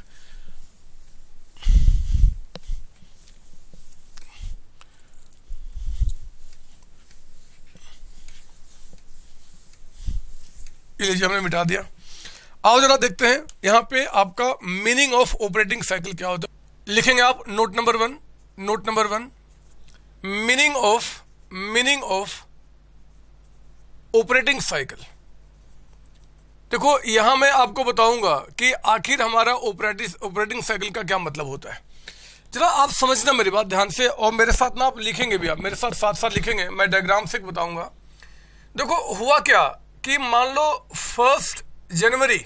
ये लीजिए हमने मिटा दिया। आओ जरा देखते हैं यहां पे आपका मीनिंग ऑफ ऑपरेटिंग साइकिल क्या होता है। लिखेंगे आप note number 1, note number 1, meaning of operating cycle. देखो यहां मैं आपको बताऊंगा कि आखिर हमारा ऑपरेटिंग साइकिल का क्या मतलब होता है। जरा आप समझना मेरी बात ध्यान से, और मेरे साथ ना आप लिखेंगे भी, आप मेरे साथ साथ साथ लिखेंगे, मैं डायग्राम से बताऊंगा। देखो हुआ क्या कि मान लो 1 जनवरी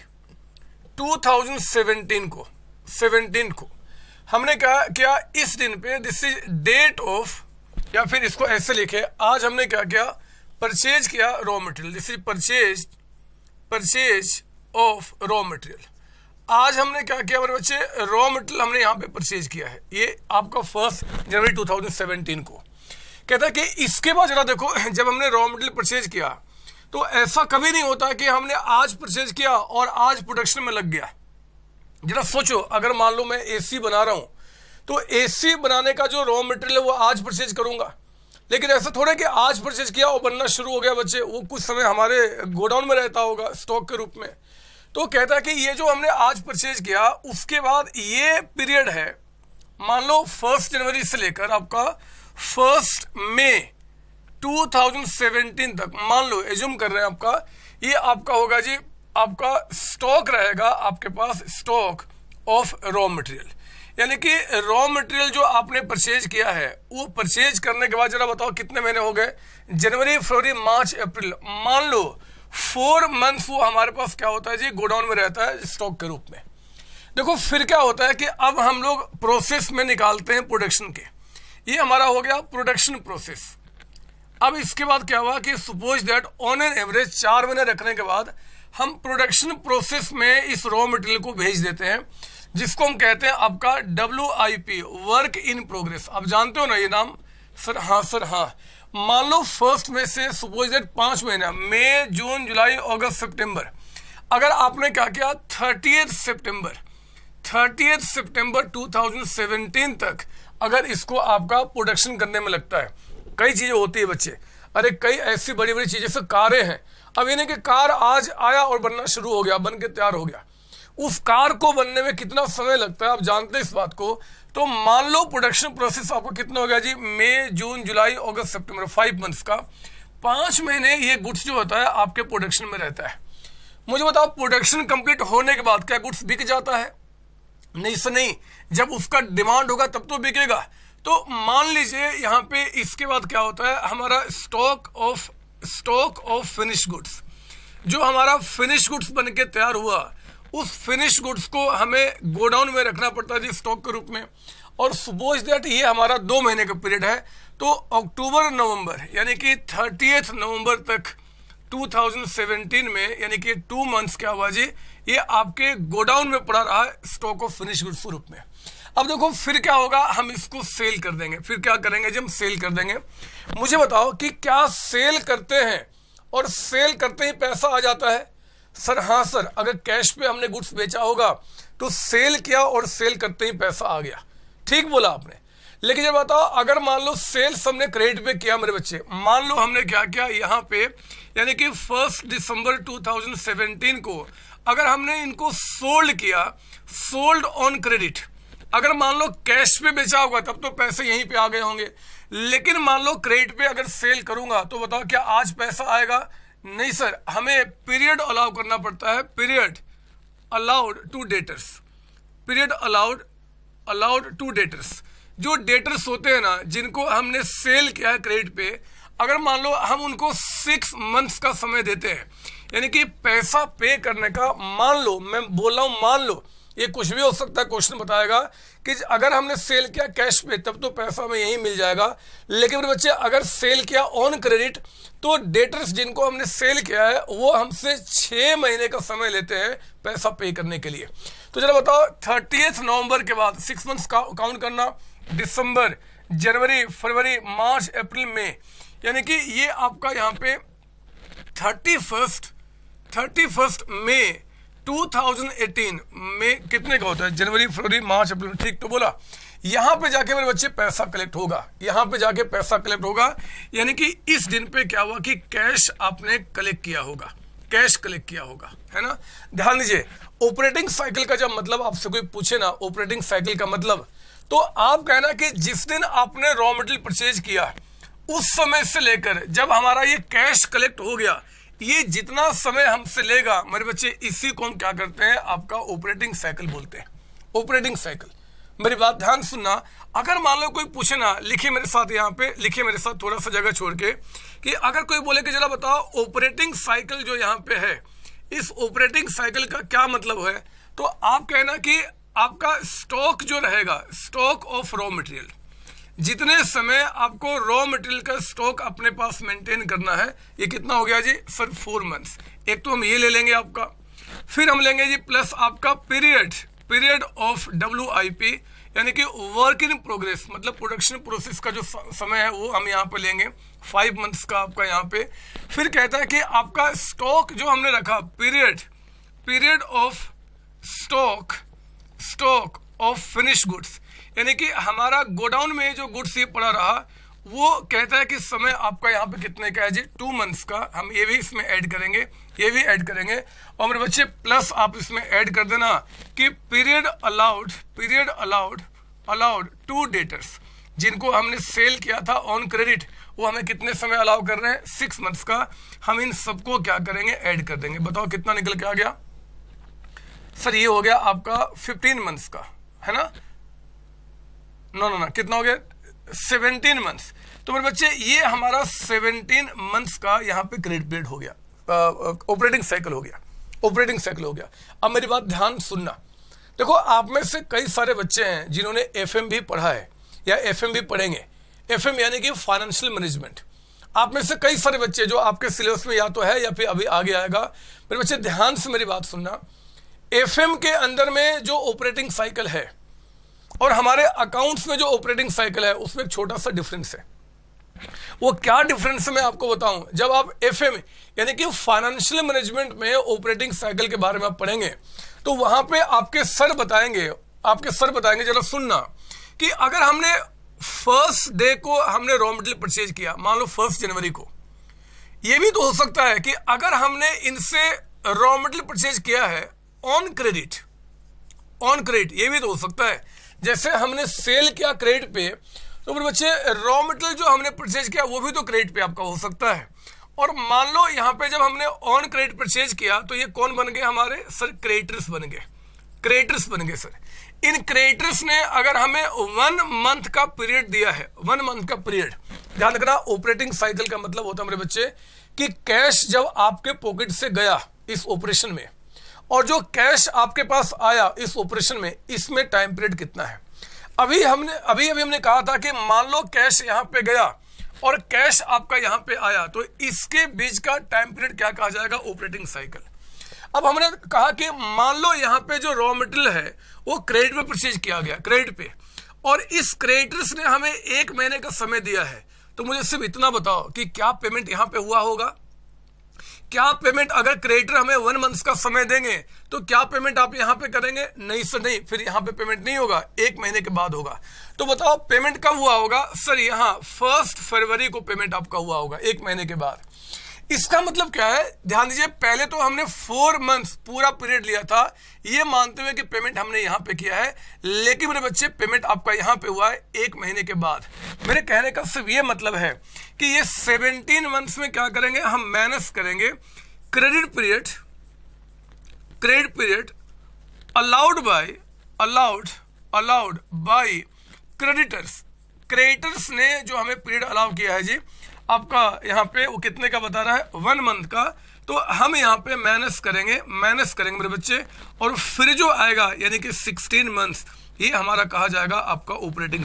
2017 को हमने क्या किया, इस दिन पे, दिस इज डेट ऑफ, या फिर इसको ऐसे लिखे, आज हमने क्या किया, परचेज किया raw material. This is purchase of raw material. आज हमने क्या किया मेरे बच्चे, रॉ मटेरियल हमने यहाँ पे परचेज किया है। ये आपका 1 जनवरी 2017 को कहता है कि इसके बाद जरा देखो, जब हमने रॉ मटेरियल परचेज किया तो ऐसा कभी नहीं होता कि हमने आज परचेज किया और आज प्रोडक्शन में लग गया। जरा सोचो, अगर मान लो मैं एसी बना रहा हूं तो एसी बनाने का जो रॉ मटेरियल है वो आज परचेज करूंगा, लेकिन ऐसा थोड़ा कि आज परचेज किया और बनना शुरू हो गया बच्चे, वो कुछ समय हमारे गोडाउन में रहता होगा स्टॉक के रूप में। तो कहता है कि ये जो हमने आज परचेज किया उसके बाद ये पीरियड है, मान लो 1 जनवरी से लेकर आपका 1 मई 2017 तक, मान लो एज्यूम कर रहे हैं आपका, ये आपका होगा जी, आपका स्टॉक रहेगा आपके पास, स्टॉक ऑफ रॉ मटेरियल। यानी कि रॉ मटेरियल जो आपने परचेज किया है, वो परचेज करने के बाद जरा बताओ कितने महीने हो गए, जनवरी फरवरी मार्च अप्रैल, मान लो 4 मंथ्स वो हमारे पास क्या होता है जी, गोडाउन में रहता है स्टॉक के रूप में। देखो फिर क्या होता है कि अब हम लोग प्रोसेस में निकालते हैं प्रोडक्शन के, ये हमारा हो गया प्रोडक्शन प्रोसेस। अब इसके बाद क्या हुआ कि suppose that on an average 4 महीने रखने के बाद हम प्रोडक्शन प्रोसेस में इस रॉ मटेरियल को भेज देते हैं, जिसको हम कहते हैं आपका WIP, वर्क इन प्रोग्रेस। आप जानते हो ना ये नाम? सर हाँ सर हाँ। मान लो 1 मई से सपोज दैट 5 महीना, मई जून जुलाई अगस्त सितंबर, अगर आपने क्या किया 30 सितंबर 2017 तक अगर इसको आपका प्रोडक्शन करने में लगता है, कई चीजें होती है बच्चे, अरे कई ऐसी बड़ी बड़ी चीजें से कारें हैं, अब यानी कि कार आज आया और बनना शुरू हो गया, बन के तैयार हो गया। उस कार को बनने में कितना समय लगता है आप जानते हैं इस बात को। तो मान लो प्रोडक्शन प्रोसेस आपका कितना हो गया जी, मई जून जुलाई अगस्त सितंबर, 5 मंथ्स का, 5 महीने ये गुड्स जो होता है आपके प्रोडक्शन में रहता है। मुझे बताओ प्रोडक्शन कंप्लीट होने के बाद क्या गुड्स बिक जाता है? नहीं सर नहीं, जब उसका डिमांड होगा तब तो बिकेगा। तो मान लीजिए यहाँ पे इसके बाद क्या होता है, हमारा स्टॉक ऑफ फिनिश गुड्स, जो हमारा फिनिश गुड्स बन के तैयार हुआ, उस फिनिश गुड्स को हमें गोडाउन में रखना पड़ता है जी स्टॉक के रूप में। और सपोज दैट ये हमारा 2 महीने का पीरियड है, तो अक्टूबर नवंबर यानी कि 30 नवंबर तक 2017 में, यानी कि 2 मंथ्स क्या हुआ जी, ये आपके गोडाउन में पड़ा रहा स्टॉक ऑफ फिनिश गुड्स के रूप में। अब देखो फिर क्या होगा, हम इसको सेल कर देंगे। फिर क्या करेंगे जी, हम सेल कर देंगे। मुझे बताओ कि क्या सेल करते हैं और सेल करते ही पैसा आ जाता है? सर हाँ सर, अगर कैश पे हमने गुड्स बेचा होगा तो सेल किया और सेल करते ही पैसा आ गया, ठीक बोला आपने। लेकिन जब बताओ अगर मान लो सेल्स हमने क्रेडिट पे किया मेरे बच्चे, मान लो हमने क्या किया यहाँ पे, यानी कि 1 दिसंबर 2017 को अगर हमने इनको सोल्ड किया, सोल्ड ऑन क्रेडिट, अगर मान लो कैश पे बेचा होगा तब तो पैसे यहीं पे आ गए होंगे। लेकिन मान लो क्रेडिट पे अगर सेल करूंगा तो बताओ क्या आज पैसा आएगा? नहीं सर, हमें पीरियड अलाउ करना पड़ता है, period allowed to debtors, period allowed to debtors. जो डेटर्स होते हैं ना, जिनको हमने सेल किया है क्रेडिट पे, अगर मान लो हम उनको 6 मंथ्स का समय देते हैं, यानी कि पैसा पे करने का, मान लो, मैं बोल रहा हूं मान लो, ये कुछ भी हो सकता है, क्वेश्चन बताएगा कि अगर हमने सेल किया कैश पे तब तो पैसा हमें यहीं मिल जाएगा। लेकिन मेरे बच्चे अगर सेल किया ऑन क्रेडिट तो डेटर्स जिनको हमने सेल किया है वो हमसे 6 महीने का समय लेते हैं पैसा पे करने के लिए। तो चलो बताओ 30 नवंबर के बाद 6 मंथ्स का काउंट करना, दिसंबर, जनवरी, फरवरी, मार्च, अप्रैल, मई, यानी कि ये आपका यहाँ पे 31 मई 2018 में कितने का होता है, जनवरी, फरवरी, मार्च, अप्रैल, ठीक तो बोला। यहां पे जाके मेरे बच्चे पैसा कलेक्ट होगा, यहां पे जाके पैसा कलेक्ट होगा, यानी कि इस दिन पे क्या हुआ कि कैश आपने कलेक्ट किया होगा, कैश कलेक्ट किया होगा, है ना। ध्यान दीजिए, ऑपरेटिंग साइकिल का जब मतलब आपसे कोई पूछे ना, ऑपरेटिंग साइकिल का मतलब, तो आप कहना कि जिस दिन आपने रॉ मटेरियल परचेज किया उस समय से लेकर जब हमारा ये कैश कलेक्ट हो गया, ये जितना समय हमसे लेगा मेरे बच्चे, इसी को हम क्या करते हैं, आपका ऑपरेटिंग साइकिल बोलते हैं, ऑपरेटिंग साइकिल। मेरी बात ध्यान सुनना, अगर मान लो कोई पूछे ना, लिखिए मेरे साथ, यहाँ पे लिखिए मेरे साथ थोड़ा सा जगह छोड़ के, कि अगर कोई बोले कि जरा बताओ ऑपरेटिंग साइकिल जो यहाँ पे है, इस ऑपरेटिंग साइकिल का क्या मतलब है, तो आप कहना कि आपका स्टॉक जो रहेगा, स्टॉक ऑफ रॉ मटेरियल, जितने समय आपको रॉ मटेरियल का स्टॉक अपने पास मेंटेन करना है, ये कितना हो गया जी सर, 4 मंथ्स। एक तो हम ये ले लेंगे आपका, फिर हम लेंगे जी प्लस आपका पीरियड ऑफ WIP, यानी कि वर्क इन प्रोग्रेस, मतलब प्रोडक्शन प्रोसेस का जो समय है वो हम यहाँ पे लेंगे, 5 मंथ्स का आपका यहाँ पे। फिर कहता है कि आपका स्टॉक जो हमने रखा, period of stock of finish goods, यानी कि हमारा गोडाउन में जो गुड्स ये पड़ा रहा, वो कहता है कि समय आपका यहाँ पे कितने का है जी, 2 मंथ्स का। हम ये भी इसमें ऐड करेंगे, ये भी ऐड करेंगे, और मेरे बच्चे प्लस आप इसमें ऐड कर देना कि पीरियड अलाउड टू डेटर्स, जिनको हमने सेल किया था ऑन क्रेडिट, वो हमें कितने समय अलाउ कर रहे हैं, 6 मंथ्स का। हम इन सबको क्या करेंगे, ऐड कर देंगे। बताओ कितना निकल के आ गया सर, ये हो गया आपका 15 मंथ्स का, है ना, नो कितना हो गया, 17 मंथ्स। तो मेरे बच्चे ये हमारा 17 मंथ्स का यहाँ पे क्रेडिट पीरियड हो गया, ऑपरेटिंग साइकिल हो गया, अब मेरी बात ध्यान सुनना। देखो आप में से कई सारे बच्चे हैं जिन्होंने FM भी पढ़ा है या FM भी पढ़ेंगे, FM यानी कि फाइनेंशियल मैनेजमेंट। आप में से कई सारे बच्चे जो आपके सिलेबस में या तो है या फिर अभी आगे आएगा। मेरे बच्चे ध्यान से मेरी बात सुनना, FM के अंदर में जो ऑपरेटिंग साइकिल है और हमारे अकाउंट्स में जो ऑपरेटिंग साइकिल है, उसमें एक छोटा सा डिफरेंस है। वो क्या डिफरेंस है मैं आपको बताऊं। जब आप FM यानी कि फाइनेंशियल मैनेजमेंट में ऑपरेटिंग साइकिल के बारे में आप पढ़ेंगे तो वहां पे आपके सर बताएंगे, जरा सुनना, कि अगर हमने फर्स्ट डे को हमने रॉ मटेरियल परचेज किया, मान लो 1 जनवरी को, ये भी तो हो सकता है कि अगर हमने इनसे रॉ मटेरियल परचेज किया है ऑन क्रेडिट, ये भी तो हो सकता है। जैसे हमने सेल किया क्रेडिट पे, तो मेरे बच्चे रॉ मटेरियल जो हमने परचेज किया वो भी तो क्रेडिट पे आपका हो सकता है। और मान लो यहाँ पे जब हमने ऑन क्रेडिट परचेज किया तो ये कौन बन गए हमारे? सर क्रेडिटर्स बन गए सर। इन क्रेडिटर्स ने अगर हमें 1 मंथ का पीरियड दिया है, 1 मंथ का पीरियड, ध्यान रखना ऑपरेटिंग साइकिल का मतलब होता है मेरे बच्चे कि कैश जब आपके पॉकेट से गया इस ऑपरेशन में और जो कैश आपके पास आया इस ऑपरेशन में, इसमें टाइम पीरियड कितना है। अभी हमने कहा था कि मान लो कैश यहां पे गया और कैश आपका यहां पे आया, तो इसके बीच का टाइम पीरियड क्या कहा जाएगा? Operating cycle. अब हमने कहा कि मान लो यहां पे जो रॉ मटेरियल है वो क्रेडिट पे परचेज किया गया, क्रेडिट पे, और इस क्रेडिटर्स ने हमें 1 महीने का समय दिया है। तो मुझे सिर्फ इतना बताओ कि क्या पेमेंट यहां पे हुआ होगा? क्या पेमेंट, अगर क्रेडिटर हमें 1 मंथ का समय देंगे तो क्या पेमेंट आप यहां पे करेंगे? नहीं सर नहीं, फिर यहां पे पेमेंट नहीं होगा, 1 महीने के बाद होगा। तो बताओ पेमेंट कब हुआ होगा? सर यहां 1 फरवरी को पेमेंट आपका हुआ होगा, 1 महीने के बाद। इसका मतलब क्या है? ध्यान दीजिए, पहले तो हमने 4 मंथ्स पूरा पीरियड लिया था ये मानते हुए कि पेमेंट हमने यहां पे किया है, लेकिन मेरे बच्चे पेमेंट आपका यहां पे हुआ है 1 महीने के बाद। मेरे कहने का सिर्फ ये मतलब है कि ये 17 मंथ्स में क्या करेंगे? हम माइनस करेंगे credit period allowed by creditors ने जो हमें पीरियड अलाउ किया है जी आपका यहाँ पे, वो कितने का बता रहा है? 1 मंथ का। तो हम यहाँ पे माइनस करेंगे मेरे बच्चे, और फिर जो आएगा यानी कि 16 मंथ्स, ये हमारा कहा जाएगा आपका ऑपरेटिंग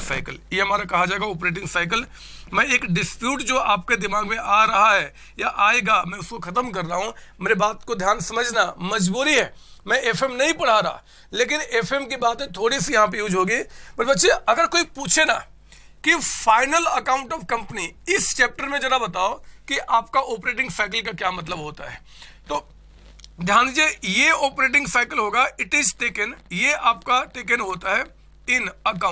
साइकिल। मैं एक डिस्प्यूट जो आपके दिमाग में आ रहा है या आएगा, मैं उसको खत्म कर रहा हूं। मेरे बात को ध्यान समझना, मजबूरी है, मैं एफएम नहीं पढ़ा रहा, लेकिन एफएम की बातें थोड़ी सी यहाँ पे यूज होगी। मेरे बच्चे अगर कोई पूछे ना कि फाइनल अकाउंट ऑफ कंपनी, इस चैप्टर में जरा बताओ कि आपका ऑपरेटिंग साइकिल का क्या मतलब होता है, तो ध्यान दीजिए, ये ऑपरेटिंग साइकिल होगा, इट इज टेकन, ये आपका टेकन होता है इन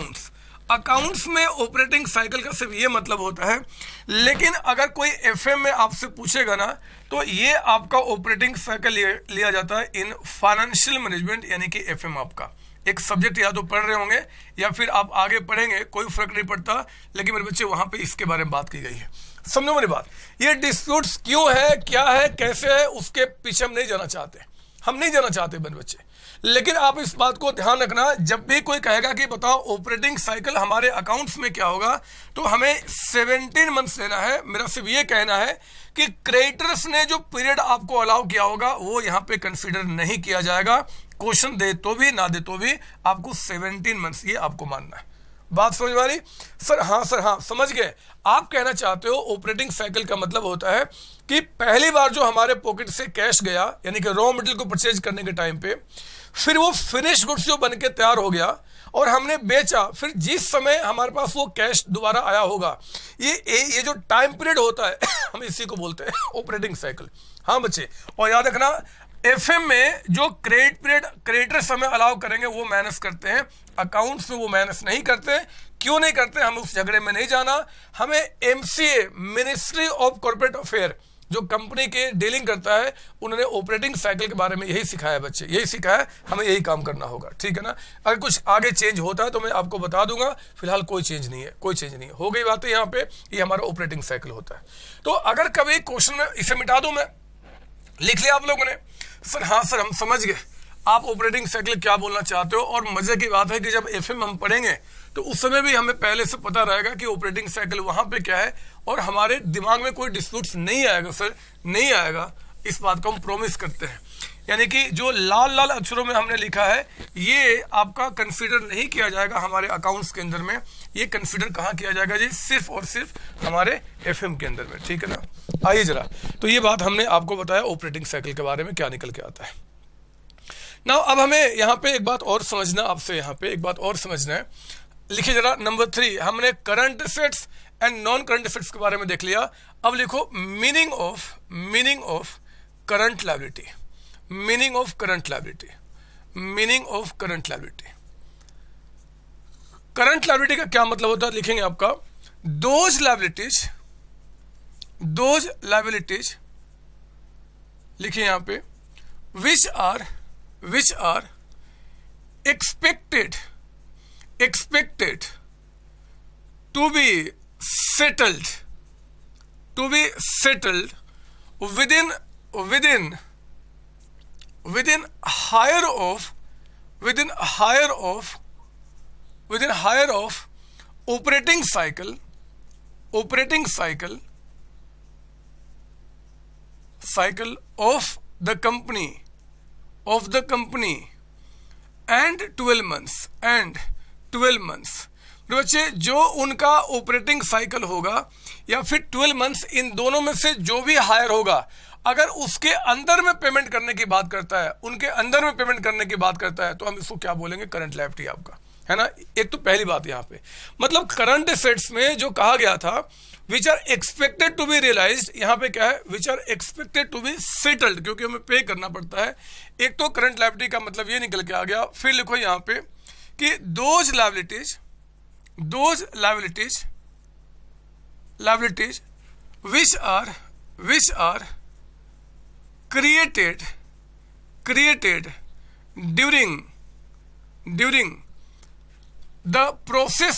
अकाउंट्स में ऑपरेटिंग साइकिल का सिर्फ ये मतलब होता है। लेकिन अगर कोई एफएम में आपसे पूछेगा ना, तो ये आपका ऑपरेटिंग साइकिल लिया जाता है इन फाइनेंशियल मैनेजमेंट, यानी कि एफएम आपका एक सब्जेक्ट या तो पढ़ रहे होंगे या फिर आप आगे पढ़ेंगे, कोई फर्क नहीं पड़ता, लेकिन मेरे बच्चे वहां पे इसके बारे में बात की गई है। समझो मेरी बात, ये डिस्प्यूट्स क्यों है, क्या है, कैसे है, उसके पीछे हम नहीं जाना चाहते मेरे बच्चे। लेकिन आप इस बात को ध्यान रखना, जब भी कोई कहेगा कि बताओ ऑपरेटिंग साइकिल हमारे अकाउंट्स में क्या होगा, तो हमें 17 मंथ्स लेना है। मेरा सिर्फ ये कहना है कि क्रेडिटर्स ने जो पीरियड आपको अलाउ किया होगा वो यहाँ पे कंसीडर नहीं किया जाएगा। क्वेश्चन दे तो भी ना दे तो भी आपको 17 मंथ्स ये आपको मानना है। बात समझ में आ रही? सर हाँ समझ गए। आप कहना चाहते हो ऑपरेटिंग साइकिल का मतलब होता है कि पहली बार जो हमारे पॉकेट से कैश गया, यानी कि रॉ मटेरियल को परचेज करने के टाइम पे, फिर वो फिनिश गुड्स जो बन के तैयार हो गया और हमने बेचा, फिर जिस समय हमारे पास वो कैश दोबारा आया होगा, ये जो टाइम पीरियड होता है हम इसी को बोलते हैं ऑपरेटिंग साइकिल। हाँ बच्चे, और याद रखना एफएम में जो क्रेडिट पीरियड क्रेडिटर्स हमें अलाउ करेंगे वो माइनस करते हैं, अकाउंट्स में वो माइनस नहीं करते। क्यों नहीं करते, हमें उस झगड़े में नहीं जाना। हमें MCA, ministry of corporate affair, जो कंपनी के डीलिंग करता है, उन्होंने ऑपरेटिंग साइकिल के बारे में यही सिखाया बच्चे, यही सिखाया, हमें यही काम करना होगा, ठीक है ना। अगर कुछ आगे चेंज होता है तो मैं आपको बता दूंगा, फिलहाल कोई चेंज नहीं है, हो गई बात है यहाँ पे। ये हमारा ऑपरेटिंग साइकिल होता है। तो अगर कभी क्वेश्चन में इसे मिटा दूं, मैं लिख लिया आप लोगों ने, सर हाँ सर हम समझ गए आप ऑपरेटिंग साइकिल क्या बोलना चाहते हो। और मजे की बात है कि जब एफएम हम पढ़ेंगे तो उस समय भी हमें पहले से पता रहेगा कि ऑपरेटिंग साइकिल वहां पे क्या है, और हमारे दिमाग में कोई डिस्प्यूट्स नहीं आएगा सर, नहीं आएगा, इस बात को हम प्रॉमिस करते हैं। यानी कि जो लाल लाल अक्षरों में हमने लिखा है ये आपका कंसीडर नहीं किया जाएगा हमारे अकाउंट्स के अंदर में। ये कंसीडर कहाँ किया जाएगा जी? सिर्फ और सिर्फ हमारे एफएम के अंदर में, ठीक है ना। आइए जरा, तो ये बात हमने आपको बताया ऑपरेटिंग साइकिल के बारे में क्या निकल के आता है। नाउ अब हमें यहाँ पे एक बात और समझना, आपसे यहाँ पे एक बात और समझना है। लिखिए जरा नंबर 3, हमने current assets and non current assets के बारे में देख लिया। अब लिखो meaning of current liability. Meaning of current liability current liability का क्या मतलब होता है? लिखेंगे आपका दोज दोज लाइबिलिटीज, लिखिए यहां पे, which are expected to be settled within higher of operating cycle of the company and 12 months। बच्चे जो उनका ऑपरेटिंग साइकिल होगा या फिर 12 मंथ्स, इन दोनों में से जो भी हायर होगा, अगर उसके अंदर में पेमेंट करने की बात करता है, उनके अंदर में पेमेंट करने की बात करता है, तो हम इसको क्या बोलेंगे? करंट लायबिलिटी आपका, है ना। एक तो पहली बात यहां पे, मतलब करंट एसेट्स में जो कहा गया था which are expected to be realised, यहां पे क्या है? Which are expected to be settled, क्योंकि हमें पे करना पड़ता है। एक तो करंट लायबिलिटी का मतलब ये निकल के आ गया। फिर लिखो यहां पे कि those liabilities which are created during the process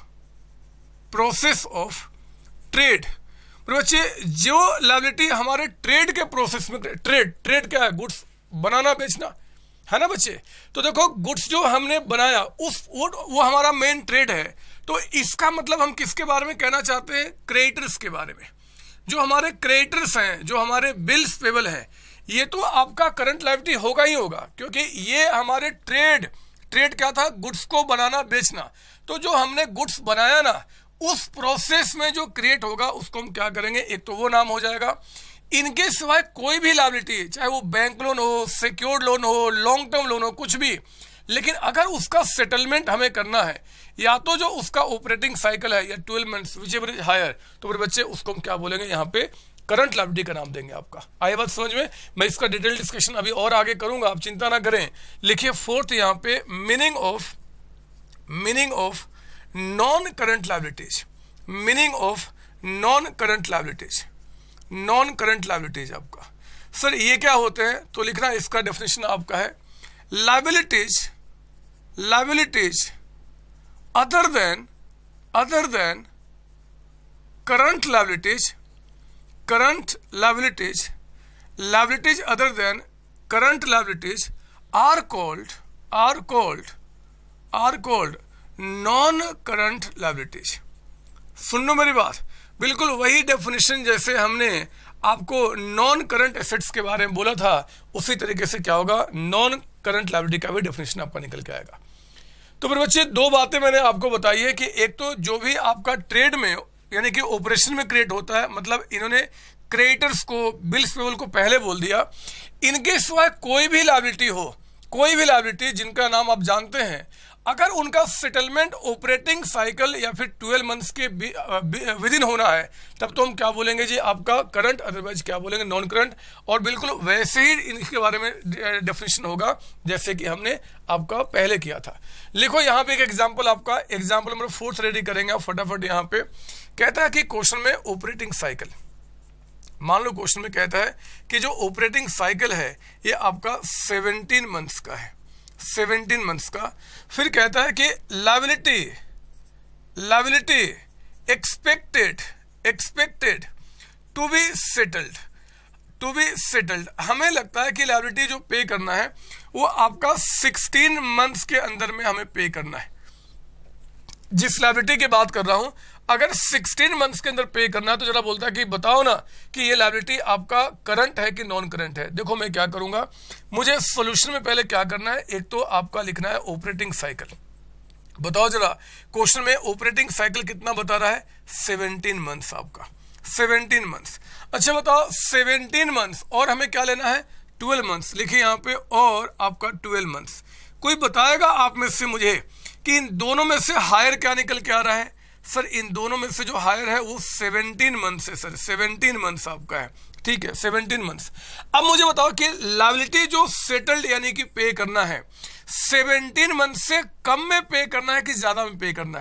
of trade। बच्चे जो लायबिलिटी हमारे ट्रेड के प्रोसेस में, ट्रेड क्या है? गुड्स बनाना बेचना, है ना बच्चे। तो देखो गुड्स जो हमने बनाया वो हमारा मेन ट्रेड है। तो इसका मतलब हम किसके बारे में कहना चाहते हैं? क्रेडिटर्स के बारे में। जो हमारे क्रेडिटर्स हैं, जो हमारे बिल्स पेबल हैं, ये तो आपका करंट लायबिलिटी होगा ही होगा, क्योंकि ये हमारे ट्रेड क्या था? गुड्स को बनाना बेचना। तो जो हमने गुड्स बनाया ना, उस प्रोसेस में जो क्रिएट होगा उसको हम क्या करेंगे? एक तो वो नाम हो जाएगा। इनके सिवाय कोई भी लायबिलिटी, चाहे वो बैंक लोन हो, सिक्योर्ड लोन हो, लॉन्ग टर्म लोन हो, कुछ भी, लेकिन अगर उसका सेटलमेंट हमें करना है, या तो जो उसका ऑपरेटिंग साइकिल है या 12 मंथ्स व्हिचएवर इज हायर, तो फिर बच्चे उसको हम क्या बोलेंगे? यहाँ पे करंट लायबिलिटी का नाम देंगे आपका। आए बात समझ में? मैं इसका डिटेल डिस्कशन अभी और आगे करूंगा, आप चिंता ना करें। लिखिए फोर्थ यहाँ पे, meaning of non current liabilities, non current liabilities आपका। सर ये क्या होते हैं? तो लिखना, इसका डेफिनेशन आपका है, liabilities other than current liabilities other than current liabilities are called non current liabilities। सुन लो मेरी बात, बिल्कुल वही डेफिनेशन जैसे हमने आपको नॉन करंट एसेट्स के बारे में बोला था, उसी तरीके से क्या होगा? नॉन करंट लायबिलिटी का भी डेफिनेशन आपका निकल के आएगा। तो फिर बच्चे दो बातें मैंने आपको बताई है कि एक तो जो भी आपका ट्रेड में यानी कि ऑपरेशन में क्रिएट होता है, मतलब इन्होंने क्रेडिटर्स को, बिल्स पेबल को पहले बोल दिया। इनके सिवाय कोई भी लायबिलिटी जिनका नाम आप जानते हैं, अगर उनका सेटलमेंट ऑपरेटिंग साइकिल या फिर 12 मंथ्स के विद इन होना है, तब तो हम क्या बोलेंगे जी? आपका करंट, अदरवाइज क्या बोलेंगे? Non current. और बिल्कुल वैसे ही इनके बारे में डेफिनेशन होगा जैसे कि हमने आपका पहले किया था। लिखो यहाँ पे एक एग्जांपल, आपका एग्जांपल नंबर 4 रेडी करेंगे आप फटाफट। यहाँ पे कहता है कि क्वेश्चन में ऑपरेटिंग साइकिल, मान लो क्वेश्चन में कहता है कि जो ऑपरेटिंग साइकिल है ये आपका 17 मंथ्स का है, 17 मंथ्स का। फिर कहता है कि liability expected to be settled. हमें लगता है कि लायबिलिटी जो पे करना है वो आपका 16 मंथ्स के अंदर में हमें पे करना है। जिस लायबिलिटी की बात कर रहा हूं, अगर 16 मंथ्स के अंदर पे करना है, तो जरा बोलता है कि बताओ ना कि ये लायबिलिटी आपका करंट है कि नॉन करंट है। देखो मैं क्या करूंगा, मुझे सॉल्यूशन में पहले क्या करना है? एक तो आपका लिखना है ऑपरेटिंग साइकिल। बताओ जरा, क्वेश्चन में ऑपरेटिंग साइकिल कितना बता रहा है? 17 मंथ्स आपका, 17 मंथ्स। अच्छा बताओ 17 मंथ्स और हमें क्या लेना है? 12 मंथ्स। लिखिए यहाँ पे, और आपका 12 मंथ्स। कोई बताएगा आप में से मुझे कि इन दोनों में से हायर क्या निकल के आ रहा है? सर इन दोनों में से जो हायर है वो 17 मंथ्स है सर, 17 मंथ्स आपका है, ठीक है, 17 मंथ्स। अब मुझे बताओ कि लायबिलिटी जो सेटल्ड यानी कि पे करना है, 17 मंथ से कम में पे करना है कि ज्यादा में पे करना है?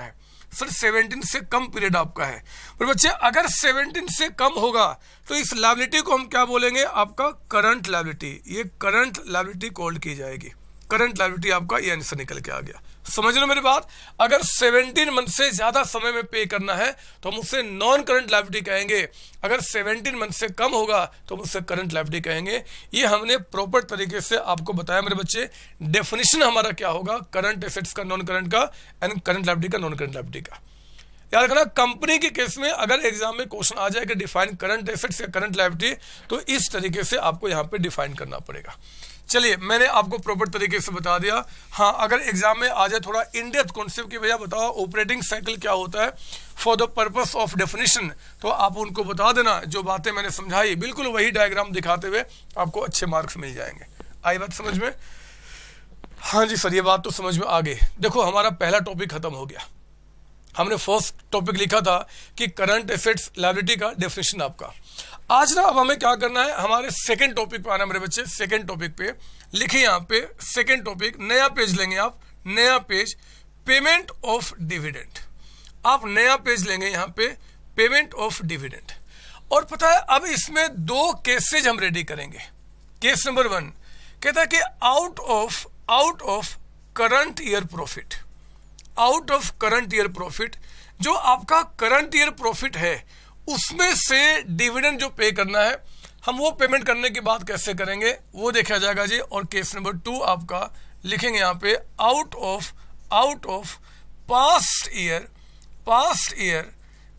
सर 17 से कम पीरियड आपका है। पर बच्चे अगर 17 से कम होगा तो इस लायबिलिटी को हम क्या बोलेंगे, आपका करंट लायबिलिटी। ये करंट लायबिलिटी कॉल्ड की जाएगी। करंट लायबिलिटी आपका ये आंसर निकल के आ गया। समझ लो मेरी बात, अगर 17 मंथ से ज्यादा समय में पे करना है तो हम उससे नॉन करंट लायबिलिटी कहेंगे, अगर 17 मंथ से कम होगा तो हम उससे करंट लायबिलिटी कहेंगे। ये हमने प्रॉपर तरीके से आपको बताया मेरे बच्चे। डेफिनेशन हमारा क्या होगा, करंट एसेट्स का, नॉन करंट का, एंड करंट लायबिलिटी का, नॉन करंट लायबिलिटी का। याद रखना, कंपनी के केस में अगर एग्जाम में क्वेश्चन आ जाए कि डिफाइन करंट एसेट्स या करंट लायबिलिटी, तो इस तरीके से आपको यहाँ पे डिफाइन करना पड़ेगा। चलिए, मैंने आपको प्रॉपर तरीके से बता दिया। हाँ, अगर एग्जाम में आ जाए थोड़ा इन डेप्थ कॉन्सेप्ट की, भैया बताओ ऑपरेटिंग साइकिल क्या होता है for the purpose of definition, तो आप उनको बता देना। जो बातें मैंने समझाई बिल्कुल वही डायग्राम दिखाते हुए आपको अच्छे मार्क्स मिल जाएंगे। आई बात समझ में? हाँ जी सर, ये बात तो समझ में आ गई। देखो, हमारा पहला टॉपिक खत्म हो गया। हमने फर्स्ट टॉपिक लिखा था कि करंट एसेट्स लायबिलिटी का डेफिनेशन आपका। आज ना अब हमें क्या करना है, हमारे सेकंड टॉपिक पे आना मेरे बच्चे। सेकंड टॉपिक पे लिखिए यहाँ पे सेकंड टॉपिक, नया पेज लेंगे आप, नया पेज, पेमेंट ऑफ डिविडेंड। आप नया पेज लेंगे यहाँ पे, पेमेंट ऑफ डिविडेंड। और पता है, अब इसमें 2 केसेज हम रेडी करेंगे। केस नंबर 1 कहता है कि out of current year profit, out of current year profit, जो आपका करंट ईयर प्रॉफिट है उसमें से डिविडेंड जो पे करना है, हम वो पेमेंट करने की बात कैसे करेंगे वो देखा जाएगा जी। और केस नंबर 2 आपका लिखेंगे यहाँ पे out of past year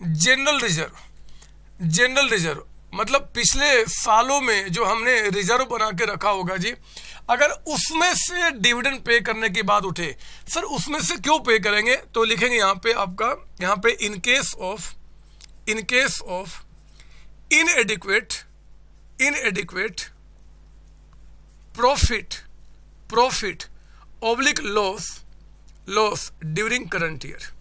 general reserve, मतलब पिछले सालों में जो हमने रिजर्व बना के रखा होगा जी, अगर उसमें से डिविडेंड पे करने की बात उठे, सर उसमें से क्यों पे करेंगे, तो लिखेंगे यहाँ पे आपका, यहाँ पे in case of inadequate profit oblique loss during current year.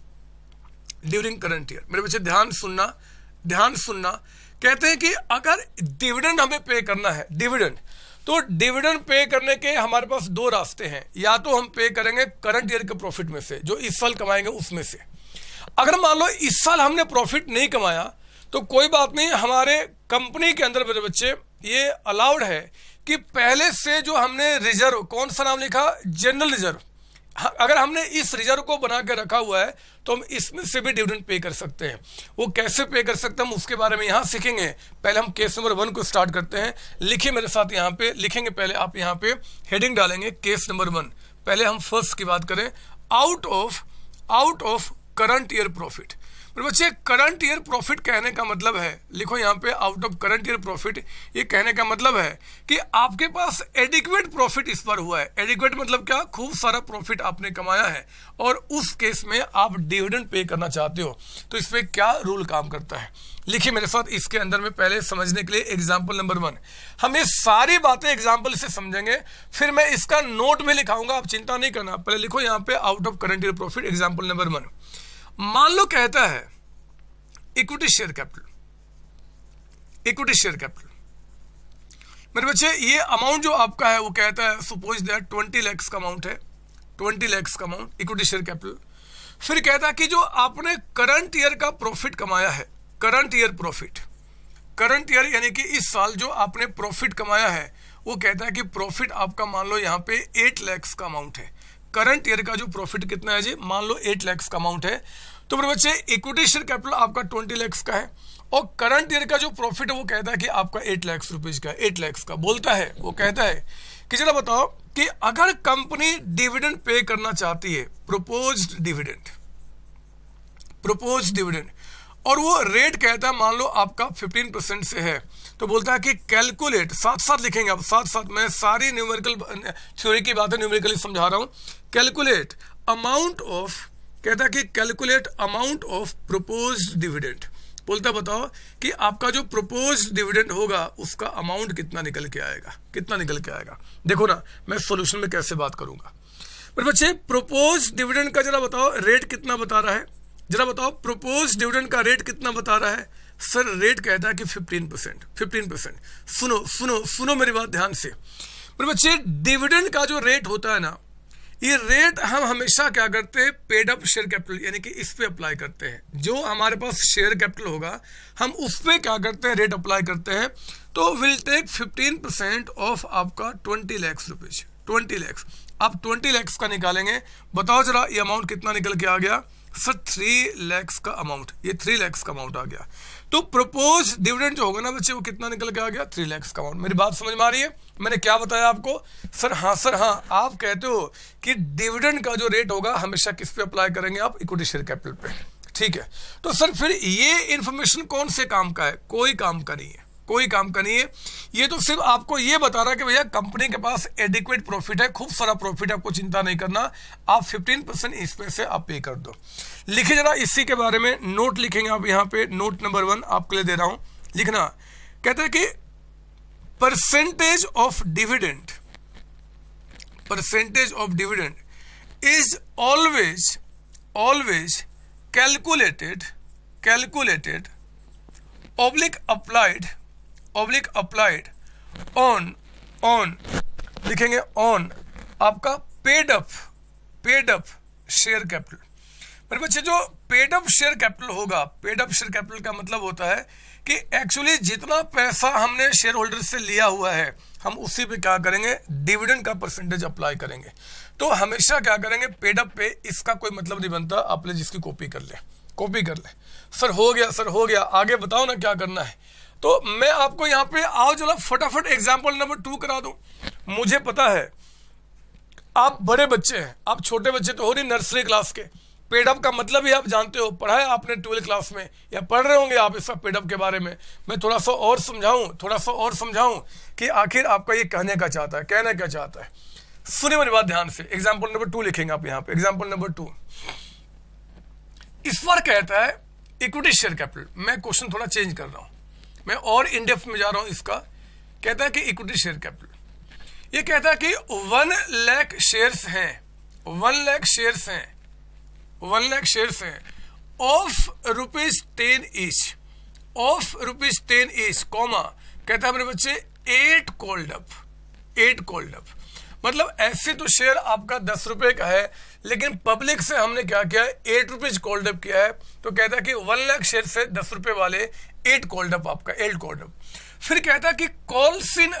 मेरे बच्चे ध्यान सुनना, कहते हैं कि अगर डिविडेंड हमें पे करना है, तो डिविडेंड पे करने के हमारे पास 2 रास्ते हैं। या तो हम पे करेंगे करंट ईयर के प्रॉफिट में से, जो इस साल कमाएंगे उसमें से। अगर मान लो इस साल हमने प्रॉफिट नहीं कमाया तो कोई बात नहीं, हमारे कंपनी के अंदर मेरे बच्चे ये अलाउड है कि पहले से जो हमने रिजर्व, कौन सा नाम लिखा, जनरल रिजर्व, अगर हमने इस रिजर्व को बना के रखा हुआ है तो हम इसमें से भी डिविडेंड पे कर सकते हैं। वो कैसे पे कर सकते हैं हम उसके बारे में यहाँ सीखेंगे। पहले हम केस नंबर 1 को स्टार्ट करते हैं। लिखिए मेरे साथ, यहाँ पे लिखेंगे, पहले आप यहाँ पे हेडिंग डालेंगे केस नंबर 1। पहले हम फर्स्ट की बात करें, out of current year profit. बच्चे करंट ईयर प्रॉफिट कहने का मतलब है, लिखो यहाँ पे out of current year profit, ये कहने का मतलब है कि आपके पास एडिक्वेट प्रॉफिट इस पर हुआ है। एडिक्वेट मतलब क्या, खूब सारा प्रॉफिट आपने कमाया है और उस केस में आप डिविडेंड पे करना चाहते हो। तो इसमें क्या रूल काम करता है, लिखिए मेरे साथ। इसके अंदर में पहले समझने के लिए एग्जाम्पल नंबर 1, हम ये सारी बातें एग्जाम्पल से समझेंगे, फिर मैं इसका नोट में लिखाऊंगा, आप चिंता नहीं करना। पहले लिखो यहाँ पे out of current year profit, example number 1। मान लो कहता है इक्विटी शेयर कैपिटल मेरे बच्चे, ये अमाउंट जो आपका है वो कहता है, सपोज दैट 20 लाख का अमाउंट है, 20 लाख का अमाउंट इक्विटी शेयर कैपिटल। फिर कहता है कि जो आपने करंट ईयर का प्रॉफिट कमाया है, करंट ईयर यानी कि इस साल जो आपने प्रॉफिट कमाया है, वो कहता है कि प्रॉफिट आपका मान लो यहाँ पे 8 लाख का अमाउंट है। करंट ईयर का जो प्रॉफिट कितना है जी, मान लो 8 लाख का अमाउंट है। तो मेरे बच्चे इक्विटी शेयर कैपिटल आपका 20 लाख का है और करंट ईयर का जो प्रॉफिट है वो कहता है कि आपका 8 लाख रुपीज का, 8 लाख का। बोलता है, वो कहता है कि चलो बताओ कि अगर कंपनी डिविडेंड पे करना चाहती है, प्रोपोज्ड डिविडेंड, और वो रेट कहता है मान लो आपका 15% से है, तो बोलता है कि कैलकुलेट, साथ लिखेंगे आप, साथ मैं सारी न्यूमेरिकल थ्योरी की बातें न्यूमेरिकली समझा रहा हूं। कैलकुलेट अमाउंट ऑफ, कहता है कि calculate amount of proposed dividend. बोलता बताओ कि आपका जो प्रोपोज्ड डिविडेंड होगा उसका अमाउंट कितना निकल के आएगा। देखो ना, मैं सॉल्यूशन में कैसे बात करूंगा। पर बच्चे प्रोपोज्ड डिविडेंड का जरा बताओ रेट कितना बता रहा है, जरा बताओ प्रोपोज्ड डिविडेंड का रेट कितना बता रहा है। सर रेट कहता है कि 15%। सुनो मेरी बात ध्यान से। पर बच्चे डिविडेंड का जो रेट होता है ना, ये रेट हम हमेशा क्या करते हैं, पेड अप शेयर कैपिटल यानी कि इस पे अप्लाई करते हैं। जो हमारे पास शेयर कैपिटल होगा हम उस पे क्या करते हैं, रेट अप्लाई करते हैं। तो विल टेक 15% ऑफ आपका 20 लाख रुपीज, 20 लाख। आप 20 लाख का निकालेंगे, बताओ जरा ये अमाउंट कितना निकल के आ गया सर, 3 लाख का अमाउंट, ये 3 लाख का अमाउंट आ गया। तो प्रपोज डिविडेंड जो होगा ना बच्चे वो कितना निकल के आ गया, 3 लाख का अमाउंट। मेरी बात समझ में आ रही है? मैंने क्या बताया आपको? सर हाँ, आप कहते हो कि डिविडेंड का जो रेट होगा हमेशा किस पे अप्लाई करेंगे आप, इक्विटी शेयर कैपिटल पे, ठीक है। तो सर फिर ये इंफॉर्मेशन कौन से काम का है? कोई काम का नहीं है, कोई काम का नहीं है। ये तो सिर्फ आपको ये बता रहा है कि भैया कंपनी के पास एडिक्वेट प्रॉफिट है, खूब सारा प्रॉफिट है, आपको चिंता नहीं करना, आप 15% इसमें से आप पे कर दो। लिखिए जरा इसी के बारे में, नोट लिखेंगे आप यहाँ पे, नोट नंबर 1 आपके लिए दे रहा हूं लिखना। कहते हैं कि percentage of dividend, percentage of dividend is always calculated applied on लिखेंगे ऑन आपका पेड अप शेयर कैपिटल। मेरे बच्चे जो पेड अप शेयर कैपिटल होगा, पेड अप शेयर कैपिटल का मतलब होता है कि एक्चुअली जितना पैसा हमने शेयर होल्डर से लिया हुआ है हम उसी पे क्या करेंगे, डिविडेंड का परसेंटेज अप्लाई करेंगे। तो हमेशा क्या करेंगे, पेड अप पे, इसका कोई मतलब नहीं बनता। आप ले जिसकी कॉपी कर ले। सर हो गया, आगे बताओ ना क्या करना है। तो मैं आपको यहाँ पे आओ जरा फटाफट एग्जाम्पल नंबर 2 करा दूं। मुझे पता है आप बड़े बच्चे हैं, आप छोटे बच्चे तो हो नहीं, नर्सरी क्लास के। पेडअप का मतलब ही आप जानते हो, पढ़ा है आपने 12th क्लास में, या पढ़ रहे होंगे आप इसका पेडअप के बारे में। मैं थोड़ा सा और समझाऊं कि आखिर आपका ये कहना क्या चाहता है। सुनिए मेरी बात ध्यान से। एग्जाम्पल नंबर 2 लिखेंगे आप यहाँ पे, एग्जाम्पल नंबर 2। इस बार कहता है इक्विटी शेयर कैपिटल। मैं क्वेश्चन थोड़ा चेंज कर रहा हूं, मैं और इन डेप्थ में जा रहा हूं इसका। कहता है कि इक्विटी शेयर कैपिटल, ये कहता है कि 1 लाख शेयर्स हैं, 1 लाख शेयर्स हैं ऑफ ₹10 ईच, कॉमा कहता है मेरे बच्चे 8 कॉल्ड अप। मतलब ऐसे तो शेयर आपका 10 रुपए का है, लेकिन पब्लिक से हमने क्या किया है, 8 रुपीज कॉल्ड अप किया है। तो कहता है कि 1 लाख शेयर से 10 रुपए वाले 8 कॉल्ड अप आपका, 8 कॉल्ड अप। फिर कहता है कि कॉल्स इन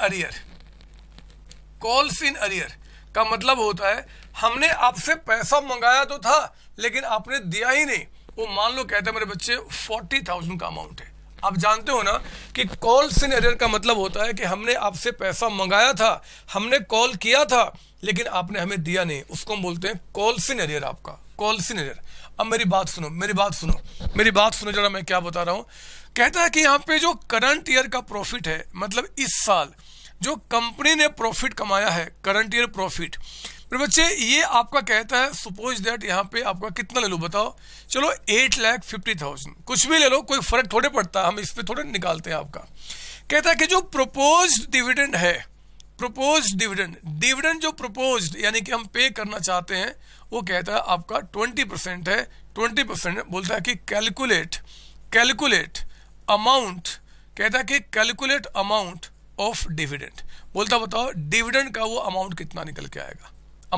अरियर का मतलब होता है हमने आपसे पैसा मंगाया तो था लेकिन आपने दिया ही नहीं। वो मान लो कहते हैं मेरे बच्चे 40,000 का अमाउंट है। आप जानते हो ना कि कॉल्स इन अरियर का मतलब होता है कि हमने आपसे पैसा मंगाया था, हमने कॉल किया था लेकिन आपने हमें दिया नहीं, उसको हम बोलते हैं कॉल्स इन अरियर आपका, कॉल्स इन अरियर। अब मेरी बात सुनो जरा, मैं क्या बता रहा हूं। कहता है कि यहाँ पे जो करंट ईयर का प्रॉफिट है, मतलब इस साल जो कंपनी ने प्रॉफिट कमाया है, करंट ईयर प्रॉफिट, मेरे बच्चे ये आपका कहता है सपोज दैट यहाँ पे आपका कितना ले लो बताओ, चलो 8,50,000 कुछ भी ले लो, कोई फर्क थोड़े पड़ता है, हम इस पे थोड़े निकालते हैं आपका। कहता है कि जो प्रपोज डिविडेंड है, डिविडेंड जो प्रपोज यानी कि हम पे करना चाहते हैं, वो कहता है आपका 20% है। 20% बोलता है कि कैलकुलेट अमाउंट, कहता है कि कैलकुलेट अमाउंट ऑफ डिविडेंड। बोलता बताओ डिविडेंड का वो अमाउंट कितना निकल के आएगा,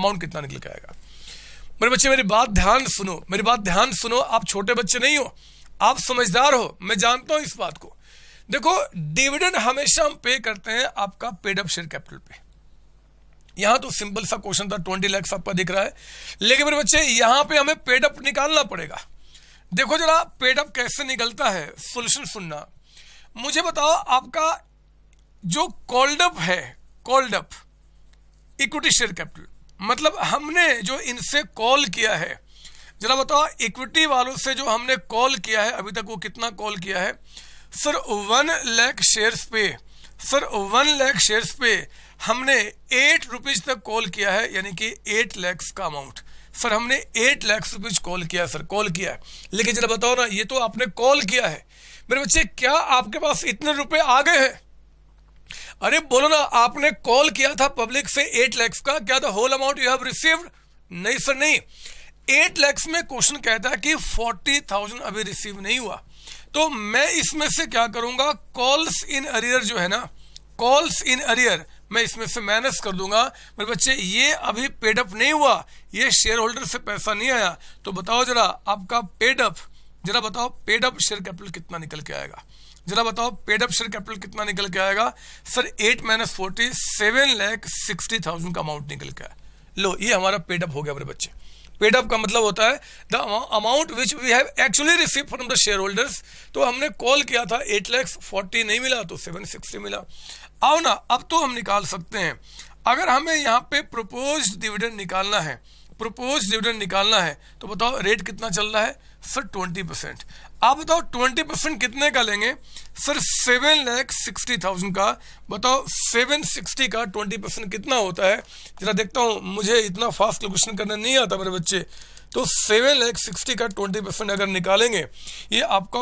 मेरे बच्चे मेरी बात ध्यान सुनो। आप छोटे बच्चे नहीं हो, आप समझदार हो, मैं जानता हूं इस बात को। देखो डिविडेंड हमेशा हम पे करते हैं आपका पेड अप शेयर कैपिटल पे। यहां तो सिंपल सा क्वेश्चन था, 20 लाख आपका दिख रहा है, लेकिन मेरे बच्चे यहां पे हमें पेड अप निकालना पड़ेगा। देखो जरा पेड अप कैसे निकलता है, सोल्यूशन सुनना। मुझे बताओ आपका जो कॉल्ड अप है, called up equity share capital, मतलब हमने जो इनसे कॉल किया है, जरा बताओ इक्विटी वालों से जो हमने कॉल किया है अभी तक वो कितना कॉल किया है। सर 1 लाख शेयर्स पे हमने 8 रुपीज तक कॉल किया है, यानी कि 8 लाख का अमाउंट। सर हमने 8 लाख रुपीज कॉल किया है, लेकिन जरा बताओ ना, ये तो आपने कॉल किया है मेरे बच्चे, क्या आपके पास इतने रुपए आ गए हैं? अरे बोलो ना, आपने कॉल किया था पब्लिक से 8 लाख का, क्या the whole amount you have received? नहीं सर नहीं, 8 लाख में क्वेश्चन कहता है कि 40,000 अभी रिसीव नहीं हुआ। तो मैं इसमें से क्या करूंगा, कॉल्स इन अरियर जो है ना, कॉल्स इन अरियर मैं इसमें से माइनस कर दूंगा। मेरे बच्चे ये अभी पेड अप नहीं हुआ, ये शेयर होल्डर से पैसा नहीं आया। तो बताओ जरा आपका पेड अप, जरा बताओ पेड अप शेयर कैपिटल कितना निकल के आएगा, जरा बताओ पेड अप शेयर कैपिटल कितना निकल के आएगा। सर 8 - 40 7,60,000 का अमाउंट निकल के आया। लो ये हमारा पेड अप हो गया मेरे बच्चे। पेड अप का मतलब होता है the amount which we have actually receive from the share holders. तो हमने कॉल किया था 8,40,000 नहीं मिला तो 760 मिला। आओ ना अब तो हम निकाल सकते हैं। अगर हमें यहाँ पे प्रोपोज्ड डिविडेंड निकालना है, प्रोपोज डिविडेंड निकालना है तो बताओ रेट कितना चल रहा है सर 20%। आप बताओ 20% कितने का लेंगे सर 7,60,000 का। बताओ 760 का 20% कितना होता है, जरा देखता हूं, मुझे इतना फास्ट कैलकुलेशन करना नहीं आता मेरे बच्चे। तो 7,60,000 का 20% अगर निकालेंगे ये आपका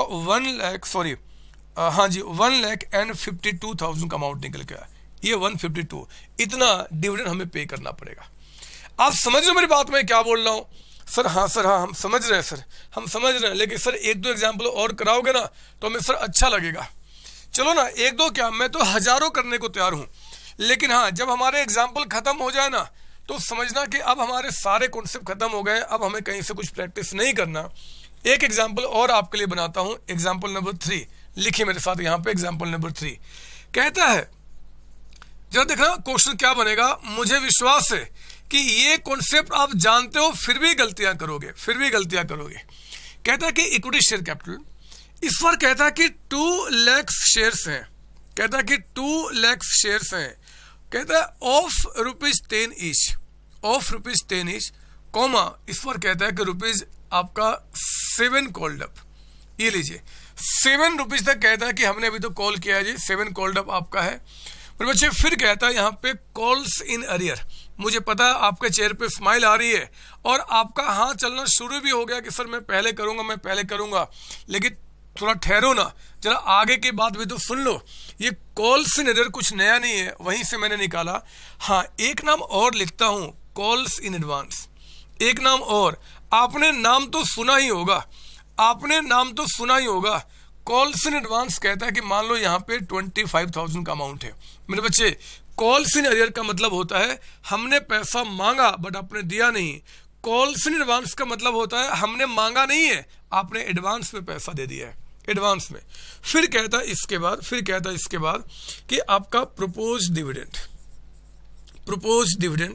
1,52,000 का अमाउंट निकल गया। ये 152 इतना डिविडेंड हमें पे करना पड़ेगा। आप समझ रहे हो मेरी बात में क्या बोल रहा हूं सर? हाँ सर, हाँ हम समझ रहे हैं सर, हम समझ रहे हैं, लेकिन सर 1-2 एग्जाम्पल और कराओगे ना तो हमें सर अच्छा लगेगा। चलो ना 1-2 क्या, मैं तो हजारों करने को तैयार हूं, लेकिन हाँ जब हमारे एग्जाम्पल खत्म हो जाए ना तो समझना कि अब हमारे सारे कॉन्सेप्ट खत्म हो गए, अब हमें कहीं से कुछ प्रैक्टिस नहीं करना। एक एग्जाम्पल और आपके लिए बनाता हूं, एग्जाम्पल नंबर 3 लिखिए मेरे साथ यहाँ पे। एग्जाम्पल नंबर 3 कहता है, जरा देखना क्वेश्चन क्या बनेगा। मुझे विश्वास है कि ये कॉन्सेप्ट आप जानते हो, फिर भी गलतियां करोगे, फिर भी गलतियां करोगे। कहता है कि इक्विटी शेयर कैपिटल, इस पर कहता है कि 2 लाख शेयर्स हैं, कहता है कि 2 लाख शेयर्स हैं, कहता है of ₹10 each, of ₹10 each, comma इस पर कहता है कि रुपीज आपका 7 कॉल्ड अप। ये लीजिए 7 रुपीज तक कहता है कि हमने अभी तो कॉल किया है जी, 7 कॉल्ड अप आपका है मेरे बच्चे। फिर कहता है यहाँ पे कॉल्स इन अरियर। मुझे पता है आपके चेहरे पे स्माइल आ रही है और आपका हाथ चलना शुरू भी हो गया कि सर मैं पहले करूंगा, मैं पहले करूंगा, लेकिन थोड़ा ठहरो ना, जरा आगे की बात भी तो सुन लो। ये कॉल्स इन अरियर कुछ नया नहीं है, वहीं से मैंने निकाला। हाँ एक नाम और लिखता हूं, कॉल्स इन एडवांस। एक नाम और, आपने नाम तो सुना ही होगा, आपने नाम तो सुना ही होगा। कॉल्स इन एडवांस कहता है कि मान लो यहाँ पे 25,000 का अमाउंट है मेरे बच्चे। कॉल्स इन अरियर का मतलब होता है हमने पैसा मांगा बट आपने दिया नहीं। कॉल्स इन एडवांस का मतलब होता है हमने मांगा नहीं है, आपने एडवांस में पैसा दे दिया है, एडवांस में। फिर कहता है इसके बाद, फिर कहता है इसके बाद कि आपका propose dividend, propose dividend,